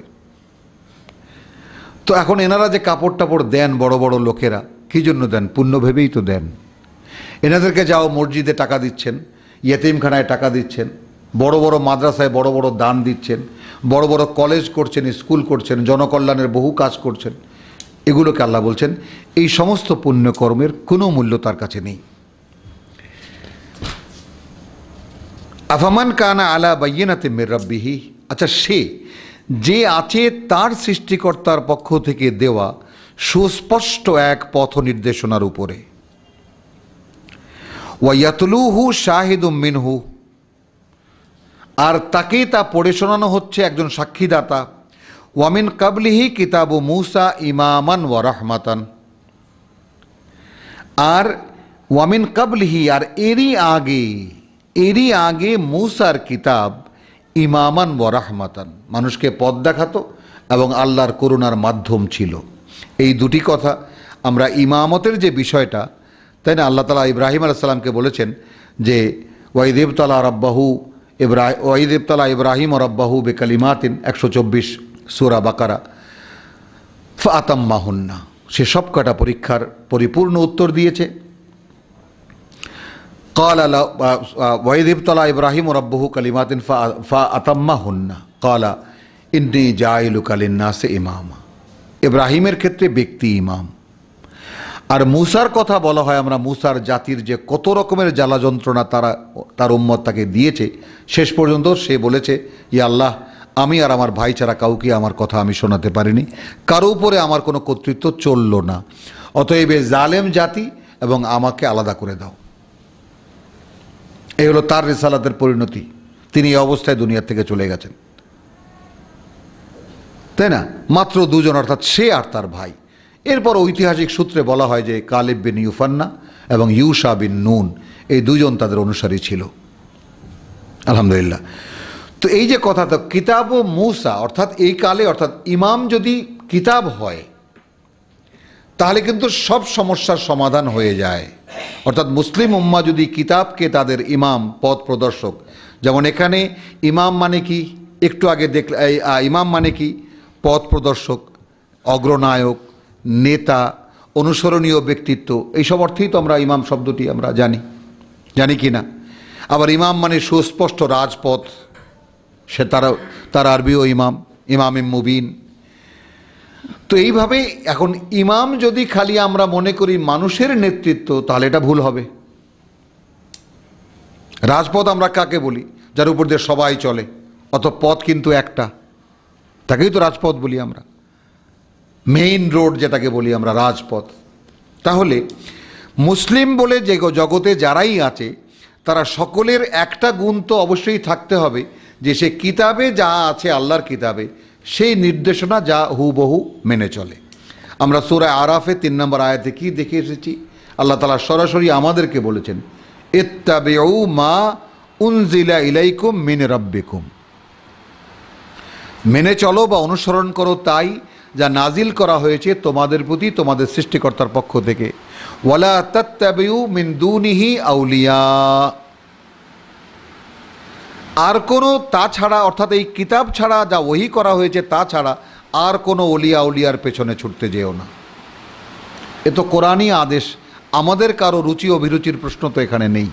S3: তো এখন এনারা যে কাপড় টাপড় দেন বড় বড় লোকেরা, কী জন্য দেন? পুণ্য ভেবেই তো দেন। এনাদেরকে যাও মসজিদে টাকা দিচ্ছেন, ইয়েতিমখানায় টাকা দিচ্ছেন, বড় বড় মাদ্রাসায় বড় বড় দান দিচ্ছেন, বড় বড় কলেজ করছেন, স্কুল করছেন, জনকল্যাণের বহু কাজ করছেন। এগুলোকে আল্লাহ বলছেন এই সমস্ত পুণ্যকর্মের কোনো মূল্য তার কাছে নেই। আফামান কানা আলা বাইয়িনাতি মির রাব্বিহি, আচ্ছা সে যে আছে তার সৃষ্টিকর্তার পক্ষ থেকে দেওয়া সুস্পষ্ট এক পথ নির্দেশনার উপরে, ওয়া ইয়াতলুহু শাহিদুম মিনহু, আর তাকে তা পড়ে শোনানো হচ্ছে একজন সাক্ষীদাতা। ওয়ামিন কাবলিহি কিতাবু মূসা ইমামান ওয়া রাহমাতান, আর ওয়ামিন কাবলিহি, আর এরই আগে মূসার কিতাব ইমামান ওয়া রাহমাতান, মানুষকে পথ দেখাতো এবং আল্লাহর করুণার মাধ্যম ছিল। এই দুটি কথা আমরা ইমামতের যে বিষয়টা, তাই না, আল্লাহ তাআলা ইব্রাহিম আলাইহিস সালামকে বলেছেন যে ওয়াইদ ইবতালা ইব্রাহিম রাব্বাহু বিকালিমাতিন, 124 সূরা বাকারা, ফাতাম্মাহুন্না, সে সব কটা পরীক্ষার পরিপূর্ণ উত্তর দিয়েছে। ক্বালা ওয়াইদ ইবতালা ইব্রাহিম রাব্বাহু কালিমাতিন ফাতাম্মাহুন্না ক্বালা ইন্নী জাইলুকা লিন্নাসি ইমামা, ইব্রাহিমের ক্ষেত্রে ব্যক্তি ইমাম। আর মূসার কথা বলা হয়, আমরা মূসার জাতির যে কত রকমের জ্বালা যন্ত্রণা তার উম্মত তাকে দিয়েছে, শেষ পর্যন্ত সে বলেছে, ইয়া আল্লাহ, আমি আর আমার ভাই ছাড়া কাউকে আমার কথা আমি শোনাতে পারিনি, কারো উপরে আমার কোনো কর্তৃত্ব চলল না, অতএব জালেম জাতি এবং আমাকে আলাদা করে দাও। এই হলো তার রিসালাতের পরিণতি। তিনি এই অবস্থায় দুনিয়া থেকে চলে গেছেন, তাই না, মাত্র 2 জন, অর্থাৎ সে আর তার ভাই। এরপর ঐতিহাসিক সূত্রে বলা হয় যে কালেব বিন ইউফান্না এবং ইউশা বিন নুন, এই 2 জন তাদের অনুসারী ছিল। আলহামদুলিল্লাহ। তো এই যে কথা, তো কিতাব ও মূসা, অর্থাৎ এই কালে, অর্থাৎ ইমাম যদি কিতাব হয় তাহলে কিন্তু সব সমস্যার সমাধান হয়ে যায়। অর্থাৎ মুসলিম উম্মাহ যদি কিতাবকে তাদের ইমাম, পথ প্রদর্শক, যেমন এখানে ইমাম মানে কি, একটু আগে দেখলে ইমাম মানে কি, পথ প্রদর্শক, অগ্রনায়ক, নেতা, অনুসরণীয় ব্যক্তিত্ব, এইসব অর্থেই তো আমরা ইমাম শব্দটি আমরা জানি কি না। আবার ইমাম মানে সুস্পষ্ট রাজপথ, সে তার আরবিও ইমাম মুবিন। তো এইভাবে এখন ইমাম যদি খালি আমরা মনে করি মানুষের নেতৃত্ব, তাহলে এটা ভুল হবে। রাজপথ আমরা কাকে বলি? যার উপর দিয়ে সবাই চলে, অত পথ কিন্তু একটা, তাকেই তো রাজপথ বলি আমরা, মেইন রোড যেটাকে বলি আমরা রাজপথ। তাহলে মুসলিম বলে যে জগতে যারাই আছে, তারা সকলের একটা গুণ তো অবশ্যই থাকতে হবে, যে সে কিতাবে যা আছে, আল্লাহর কিতাবে, সেই নির্দেশনা যা হুবহু মেনে চলে। আমরা সূরা আরাফে 3 নম্বর আয়াতে কি দেখে এসেছি? আল্লাহ তাআলা সরাসরি আমাদেরকে বলেছেন, ইত্তাবিউ মা উনজিলা ইলাইকুম মিন রাব্বিকুম, মেনে চলো বা অনুসরণ করো তাই যা নাজিল করা হয়েছে তোমাদের প্রতি তোমাদের সৃষ্টিকর্তার পক্ষ থেকে। ওয়ালা তাত্তাবিউ মিন দুনিহি আউলিয়া, আর কোনো তাছাড়া, অর্থাৎ এই কিতাব ছাড়া যা ওহী করা হয়েছে তা ছাড়া আর কোনো ওলিয়া উলিয়ার পেছনে ছুটতে যেও না। এ তো কোরআনই আদেশ, আমাদের কারো রুচি অভিরুচির প্রশ্ন তো এখানে নেই।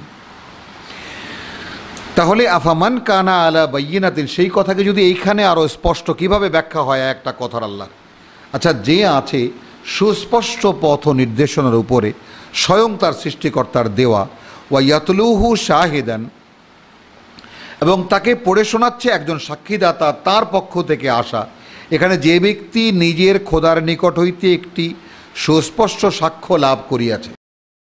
S3: তাহলে আফামান কানা আলা বাইয়িনাতিন, সেই কথাকে যদি এইখানে আরও স্পষ্ট কিভাবে ব্যাখ্যা হয় একটা কথার আল্লাহ, আচ্ছা যে আছে সুস্পষ্ট পথ নির্দেশনার উপরে, স্বয়ং তার সৃষ্টিকর্তার দেওয়া, ওয়া ইয়াতলুহু শাহিদান, এবং তাকে পড়ে শোনাচ্ছে একজন সাক্ষীদাতা, তার পক্ষ থেকে আসা। এখানে যে ব্যক্তি নিজের খোদার নিকট হইতে একটি সুস্পষ্ট সাক্ষ্য লাভ করিয়াছে।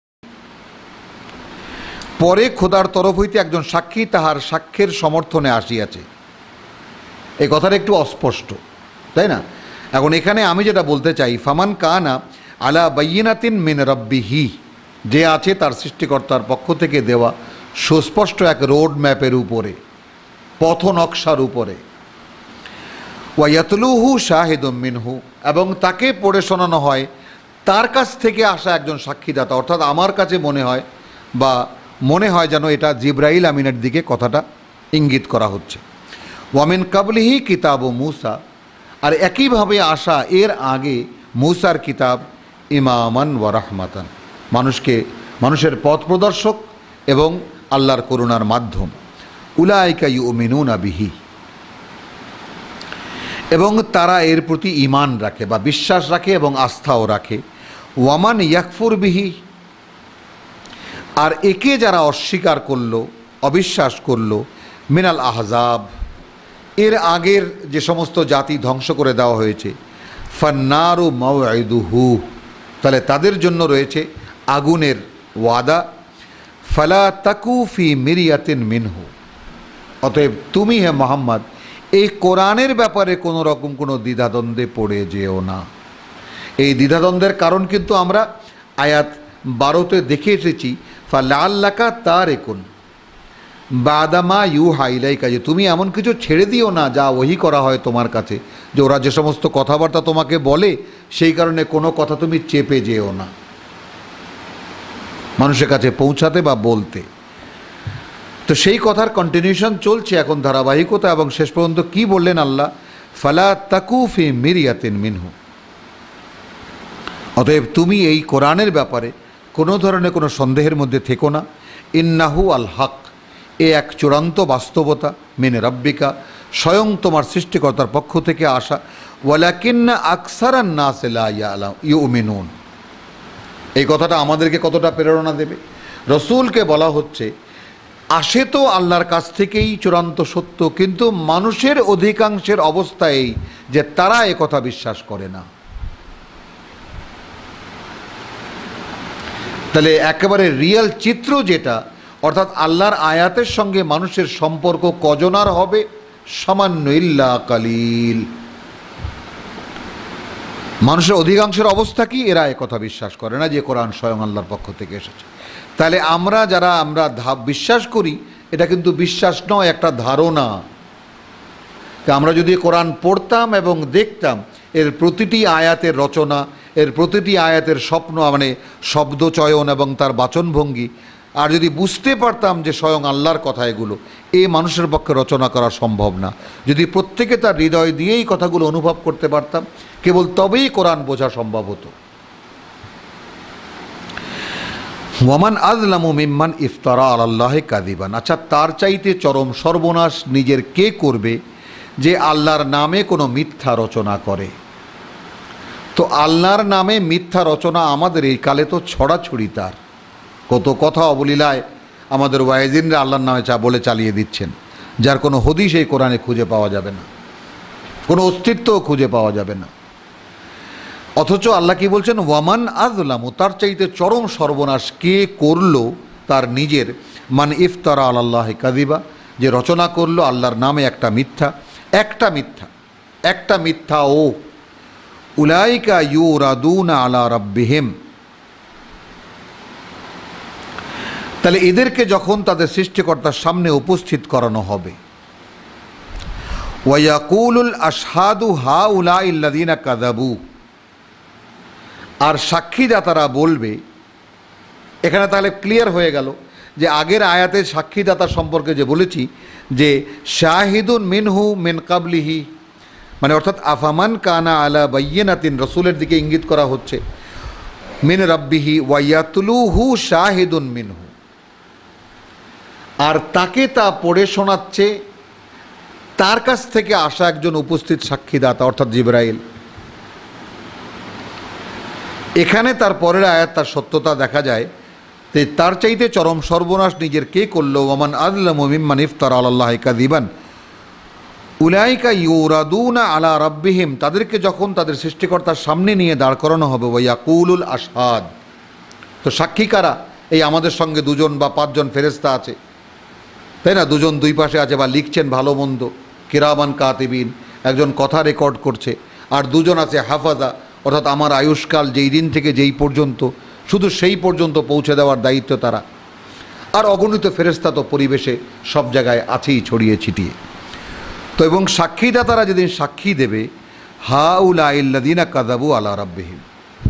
S3: পরে খোদার তরফ হইতে একজন সাক্ষী তাহার সাক্ষ্যের সমর্থনে আসিয়াছে। এই কথাটা একটু অস্পষ্ট, তাই না? এখন এখানে আমি যেটা বলতে চাই, ফামান কানা আলা বাইয়িনাতিন মিন রাব্বিহি, যে আছে তার সৃষ্টিকর্তার পক্ষ থেকে দেওয়া সুস্পষ্ট এক রোড ম্যাপের উপরে, পথ নকশার উপরে, ওয়ায়াতলুহু শাহিদুম মিনহু, এবং তাকে পড়ে শোনানো হয় তার কাছ থেকে আসা একজন সাক্ষীদাতা। অর্থাৎ আমার কাছে মনে হয় যেন এটা জিবরাইল আমিনের দিকে কথাটা ইঙ্গিত করা হচ্ছে। ওয়ামিন কাবলিহি কিতাব মুসা, আর একইভাবে আসা এর আগে মুসার কিতাব ইমামান ওয়া রাহমাতান, মানুষের পথ প্রদর্শক এবং আল্লাহর করুণার মাধ্যম। উলাইকা ইউমিনুনা বিহি, এবং তারা এর প্রতি ঈমান রাখে বা বিশ্বাস রাখে এবং আস্থাও রাখে। ওয়ামান ইয়াকফুর বিহি, আর একে যারা অস্বীকার করলো, অবিশ্বাস করলো, মিনাল আহজাব, এর আগের যে সমস্ত জাতি ধ্বংস করে দেওয়া হয়েছে, ফান্নারু মাউইদুহু, তাহলে তাদের জন্য রয়েছে আগুনের ওয়াদা। ফালা তাকু ফি মিরিয়াতিন মিনহু, অতএব তুমি হে মোহাম্মদ এই কোরআনের ব্যাপারে কোনো রকম কোনো দ্বিধাদ্বন্দ্বে পড়ে যেও না। এই দ্বিধাদ্বন্দ্বের কারণ কিন্তু আমরা আয়াত 12তে দেখে এসেছি, ফালাল্লাকা তারিকুন বাদামা ইউহা ইলাইকা, যে তুমি এমন কিছু ছেড়ে দিও না যা ওহী করা হয় তোমার কাছে, যে ওরা যে সমস্ত কথাবার্তা তোমাকে বলে সেই কারণে কোনো কথা তুমি চেপে যেও না মানুষের কাছে পৌঁছাতে বা বলতে। তো সেই কথার কন্টিনিউশন চলছে এখন, ধারাবাহিকতা, এবং শেষ পর্যন্ত কি বললেন আল্লাহ, ফালা তাকু ফি মিরিয়াতিন মিনহু, অতএব তুমি এই কোরআনের ব্যাপারে কোনো ধরনের কোনো সন্দেহের মধ্যে থেকো না। ইন্নাহু আল হক, এ এক চূড়ান্ত বাস্তবতা, মিন রাব্বিকা, স্বয়ং তোমার সৃষ্টিকর্তার পক্ষ থেকে আসা। ওয়ালাকিন্না আকসারান নাস লা ইউমিনুন, এই কথাটা আমাদেরকে কতটা প্রেরণা দেবে। রসুলকে বলা হচ্ছে আসে তো আল্লাহর কাছ থেকেই চূড়ান্ত সত্য, কিন্তু মানুষের অধিকাংশের অবস্থা এই যে তারা এ কথা বিশ্বাস করে না। তাহলে একেবারে রিয়েল চিত্র যেটা, অর্থাৎ আল্লাহর আয়াতের সঙ্গে মানুষের সম্পর্ক কজনার হবে, সামান্য, ইল্লা কালিল। মানুষের অধিকাংশের অবস্থা কি, এরা একথা বিশ্বাস করে না যে কোরআন স্বয়ং আল্লাহর পক্ষ থেকে এসেছে। তাহলে আমরা বিশ্বাস করি, এটা কিন্তু বিশ্বাস নয়, একটা ধারণা। আমরা যদি কোরআন পড়তাম এবং দেখতাম এর প্রতিটি আয়াতের রচনা, এর প্রতিটি আয়াতের স্বপ্ন, মানে শব্দচয়ন এবং তার বাচনভঙ্গি, আর যদি বুঝতে পারতাম যে স্বয়ং আল্লাহর কথা এগুলো, এই মানুষের পক্ষে রচনা করা সম্ভব না। যদি প্রত্যেকে তার হৃদয় দিয়েই কথাগুলো অনুভব করতে পারতাম, কেবল তবেই কোরআন বোঝা সম্ভব হতো। ওয়ামান আযলামু মিম্মান ইফতারা আলাল্লাহি কাযিবান, আচ্ছা তার চাইতে চরম সর্বনাশ নিজের কে করবে যে আল্লাহর নামে কোনো মিথ্যা রচনা করে। তো আল্লাহর নামে মিথ্যা রচনা আমাদের এই কালে তো ছড়াছড়ি, তার কত কথা অবলীলায় আমাদের ওয়াইজিনরা আল্লাহর নামে বলে চালিয়ে দিচ্ছেন, যার কোনো হদিস এই কোরআনে খুঁজে পাওয়া যাবে না, কোনো অস্তিত্বও খুঁজে পাওয়া যাবে না। অথচ আল্লাহ কি বলছেন, ওয়ামান আযলামু, তার চাইতে চরম সর্বনাশ কে করলো তার নিজের, মান ইফতারা আলাল্লাহি কাযিবা, যে রচনা করলো আল্লাহর নামে একটা মিথ্যা। ও উলাইকা ইউরাদুনা আলা রাব্বিহিম, তাহলে এদেরকে যখন তাদের সৃষ্টিকর্তার সামনে উপস্থিত করানো হবে, ওয়ায়াকুলুল আশহাদু হাউলাইল্লাযিনা কাযাবু, আর সাক্ষীদাতারা বলবে, এখানে তাহলে ক্লিয়ার হয়ে গেল যে আগের আয়াতের সাক্ষীদাতা সম্পর্কে যে বলেছি যে শাহিদুন মিনহু মিন কাবলিহি, মানে অর্থাৎ আফামান কানা আলা বাইয়িনাতিন, রসুলের দিকে ইঙ্গিত করা হচ্ছে, মিন রাব্বিহি ওয়ায়াতলুহু শাহিদুন মিনহু, আর তাকে তা পড়ে শোনাচ্ছে তার কাছ থেকে আসা একজন উপস্থিত সাক্ষীদাতা, অর্থাৎ জিবরাইল। এখানে তার পরের আয়াত তার সত্যতা দেখা যায়, তার চাইতে চরম সর্বনাশ নিজের কে করলো, ওয়ামান আযলামু মিম্মান ইফতারা আলাল্লাহি কাযিবান উলাইকা ইউরাদুনা আলা রাব্বিহিম, তাদেরকে যখন তাদের সৃষ্টিকর্তার সামনে নিয়ে দাঁড় করানো হবে, ওয়া ইয়াকুলুল আশহাদ, তো সাক্ষী কারা? এই আমাদের সঙ্গে 2 বা 5 ফেরেশতা আছে, তাই না? 2 2 পাশে আছে বা লিখছেন ভালো মন্দ, কিরামান কাতিবিন, একজন কথা রেকর্ড করছে, আর 2 আছে হাফাজা, অর্থাৎ আমার আয়ুষ্কাল যেই দিন থেকে যেই পর্যন্ত শুধু সেই পর্যন্ত পৌঁছে দেওয়ার দায়িত্ব তারা। আর অগণিত ফেরেশতা তো পরিবেশে সব জায়গায় আছেই ছড়িয়ে ছিটিয়ে। তো এবং সাক্ষীদাতারা যেদিন সাক্ষী দেবে, হাউলাইল্লাযিনা কাযাবু আলা রাব্বিহিম,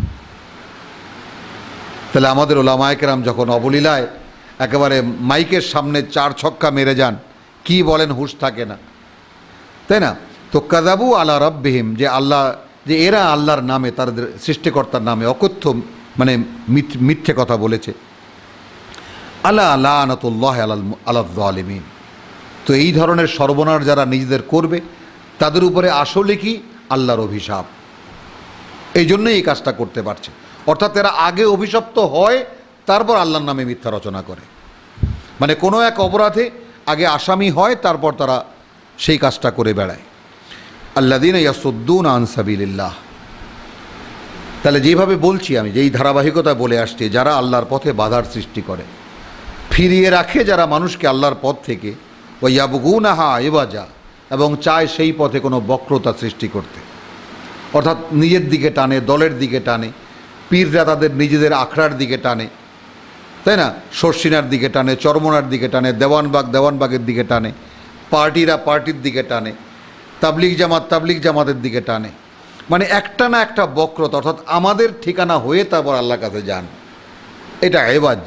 S3: তাহলে আমাদের ওলামায়ে কেরাম যখন অবলীলায় একেবারে মাইকের সামনে 4 ছক্কা মেরে যান, কি বলেন হুঁশ থাকে না, তাই না? তো কাযাবু আলা রাব্বিহিম, যে আল্লাহ, যে এরা আল্লাহর নামে, তাদের সৃষ্টিকর্তার নামে অকথ্য মানে মিথ্যে কথা বলেছে। আলা লানাতুল্লাহ আলাল যালিমিন, তো এই ধরনের সর্বনাশ যারা নিজেদের করবে তাদের উপরে আসলে কি আল্লাহর অভিশাপ। এই জন্যই এই কাজটা করতে পারছে, অর্থাৎ এরা আগে অভিশপ্ত হয়, তারপর আল্লাহর নামে মিথ্যা রচনা করে। মানে কোনো এক অপরাধে আগে আসামি হয়, তারপর তারা সেই কাজটা করে বেড়ায়। আল্লাযীনা ইয়াসুদ্দুনা আন সাবিলিল্লাহ, তাহলে যেভাবে বলছি আমি, যেই ধারাবাহিকতা বলে আসছি, যারা আল্লাহর পথে বাধার সৃষ্টি করে, ফিরিয়ে রাখে যারা মানুষকে আল্লাহর পথ থেকে, ওয়া ইয়াবগুনাহা ইওয়াজা, এবং চায় সেই পথে কোনো বক্রতা সৃষ্টি করতে, অর্থাৎ নিজের দিকে টানে, দলের দিকে টানে, পীররা তাদের নিজেদের আখড়ার দিকে টানে, তাই না? শর্ষিনার দিকে টানে, চরমনার দিকে টানে, দেওয়ানবাগের দিকে টানে, পার্টিরা পার্টির দিকে টানে, তাবলিগ জামাতের দিকে টানে। মানে একটা না একটা বক্রতা, অর্থাৎ আমাদের ঠিকানা হয়ে তারপর আল্লাহর কাছে যান, এটা এবাজ।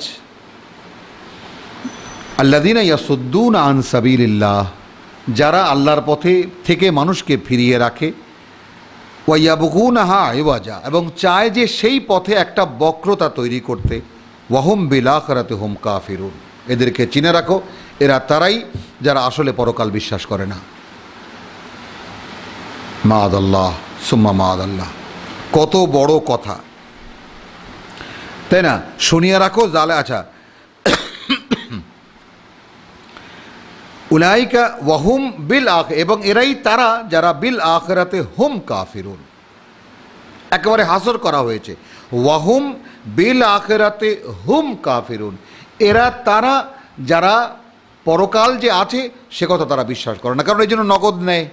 S3: আল্লাযীনা ইয়াসুদ্দুনা আন সাবিলিল্লাহ, যারা আল্লাহর পথে থেকে মানুষকে ফিরিয়ে রাখে, ওয়া ইয়াবগুনাহা ইওয়াজা, এবং চায় যে সেই পথে একটা বক্রতা তৈরি করতে, ওয়া হুম বিল আখিরাতি হুম কাফিরুন, এদেরকে চিনে রাখো, এরা তারাই যারা আসলে পরকাল বিশ্বাস করে না। মাআদাল্লাহ সুম্মা মাআদাল্লাহ, কত বড় কথা, তাই না? শুনিয়ে রাখো জালে। আচ্ছা, উলাইকা ওয়াহুম বিল আখিরাতি, এবং এরাই তারা যারা বিল আখিরাতে হুম কাফিরুন, একেবারে হাসর করা হয়েছে, ওয়াহুম বিল আখিরাতে হুম কাফিরুন, এরা তারা যারা পরকাল যে আছে সে কথা তারা বিশ্বাস করে না, কারণ এই জন্য নগদ নেয়।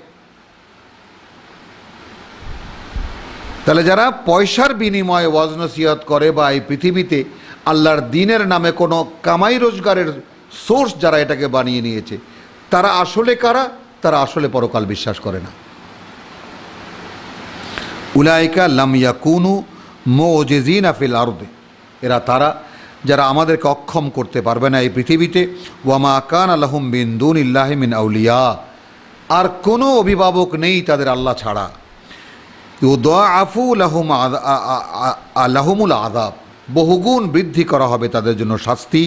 S3: তাহলে যারা পয়সার বিনিময়ে ওয়াজ নসিহত করে বা এই পৃথিবীতে আল্লাহর দ্বীনের নামে কোনো কামাই রোজগারের সোর্স যারা এটাকে বানিয়ে নিয়েছে, তারা আসলে কারা? তারা আসলে পরকাল বিশ্বাস করে না। উলাইকা লাম ইয়াকুনু মুজিজিনা ফিল আরদি, এরা তারা যারা আমাদেরকে অক্ষম করতে পারবে না এই পৃথিবীতে। ওয়ামা কানা লাহুম মিন দুনিল্লাহি মিন আউলিয়া, আর কোনো অভিভাবক নেই তাদের আল্লাহ ছাড়া। ইউদাআফু লাহুমুল আযাব, বহুগুণ বৃদ্ধি করা হবে তাদের জন্য শাস্তি।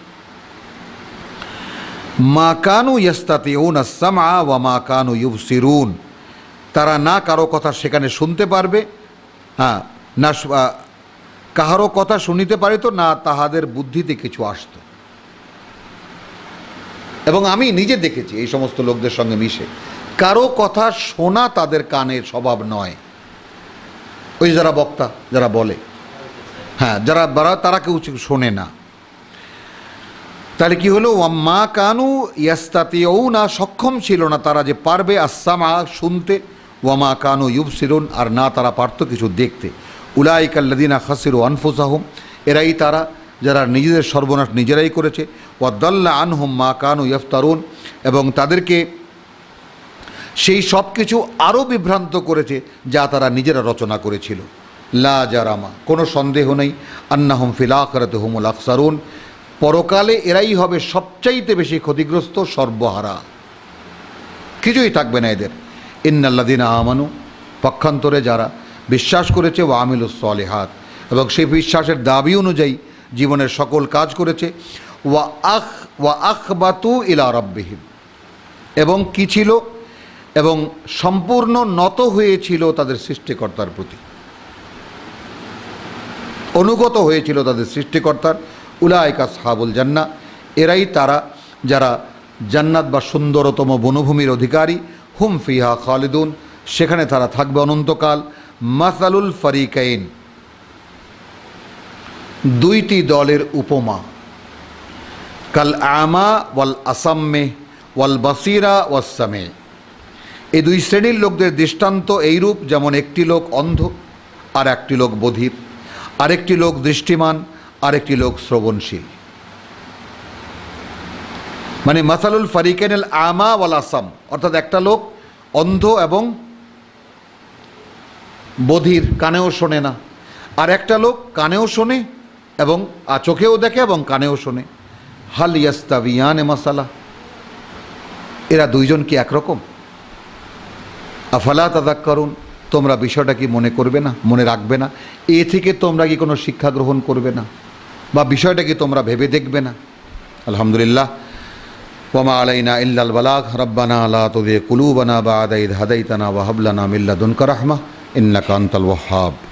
S3: মা কানু ইয়াস্তাতিউনা আস-সামআ ওয়া মা কানু ইউবসিরুন, তারা না কারো কথা সেখানে শুনতে পারবে, হ্যাঁ, না কাহারও কথা শুনিতে পারিত, না তাহাদের বুদ্ধিতে কিছু আসত। এবং আমি নিজে দেখেছি এই সমস্ত লোকদের সঙ্গে মিশে, কারো কথা শোনা তাদের কানের স্বভাব নয়। ওই যারা বক্তা, যারা বলে, হ্যাঁ, যারা তারা কেউ শোনে না। তাহলে কি হলো? মা কানু ইয়াস্তাতিউনা, সক্ষম ছিল না তারা যে পারবে আস-সামআ শুনতে, ওয়ামা কানু ইউবসিরুন, আর না তারা পারত কিছু দেখতে। উলাইকা আল্লাযীনা খাসিরু আনফুসাহুম, এরাই তারা যারা নিজেদের সর্বনাশ নিজেরাই করেছে। ওয়া দাল্লা আনহুম মা কানু ইফতারুন, এবং তাদেরকে সেই সব কিছু আরও বিভ্রান্ত করেছে যা তারা নিজেরা রচনা করেছিল। লা জারামা, কোনো সন্দেহ নেই, আন্নাহুম ফিল আখিরাতি হুমুল আখসারুন, পরকালে এরাই হবে সবচাইতে বেশি ক্ষতিগ্রস্ত, সর্বহারা, কিছুই থাকবে না এদের। ইন্নাল্লাযীনা আমানু, পক্ষান্তরে যারা বিশ্বাস করেছে, ওয়া আমিলুস সলিহাত, এবং সেই বিশ্বাসের দাবি অনুযায়ী জীবনের সকল কাজ করেছে। ওয়া আখবাতু ইলা রাব্বিহিম, এবং কি ছিল? এবং সম্পূর্ণ নত হয়েছিল তাদের সৃষ্টিকর্তার প্রতি, অনুগত হয়েছিল তাদের সৃষ্টিকর্তার। উলাইকা আসহাবুল জান্নাহ, এরাই তারা যারা জান্নাত বা সুন্দরতম বনভূমির অধিকারী। হুম ফিহা খালিদুন, সেখানে তারা থাকবে অনন্তকাল। মাসালুল ফারিকাইন, দুইটি দলের উপমা। কাল আমা ওয়াল আসাম্মে ওয়াল বাসিরা ওয়াসামে, এই দুই শ্রেণীর লোকদের দৃষ্টান্ত এইরূপ, যেমন একটি লোক অন্ধ আর একটি লোক বধির, আরেকটি লোক দৃষ্টিমান আরেকটি লোক শ্রবণশীল। মানে মাসালুল ফারিকাইনুল আমা ওয়াল আসাম, অর্থাৎ একটা লোক অন্ধ এবং বধির, কানেও শোনে না, আর একটা লোক কানেও শোনে এবং চোখেও দেখে এবং কানেও শোনে। হাল ইয়াস্তাবিয়ান মাসালা, এরা দুইজন কি একরকম? আফালা তাযাক্কারুন, তোমরা বিষয়টা কি মনে করবে না, মনে রাখবে না? এ থেকে তোমরা কি কোনো শিক্ষা গ্রহণ করবে না, বা বিষয়টা কি তোমরা ভেবে দেখবে না? আলহামদুলিল্লাহ, ওয়ামা আলাইনা ইল্লাল বালাগ। রব্বানা লা তুযিগ কুলুবানা বা'দা ইয হাদাইতানা ওয়া হাব লানা মিন লাদুনকা রাহমাহ ইন্নাকা আনতাল ওয়াহ্হাব।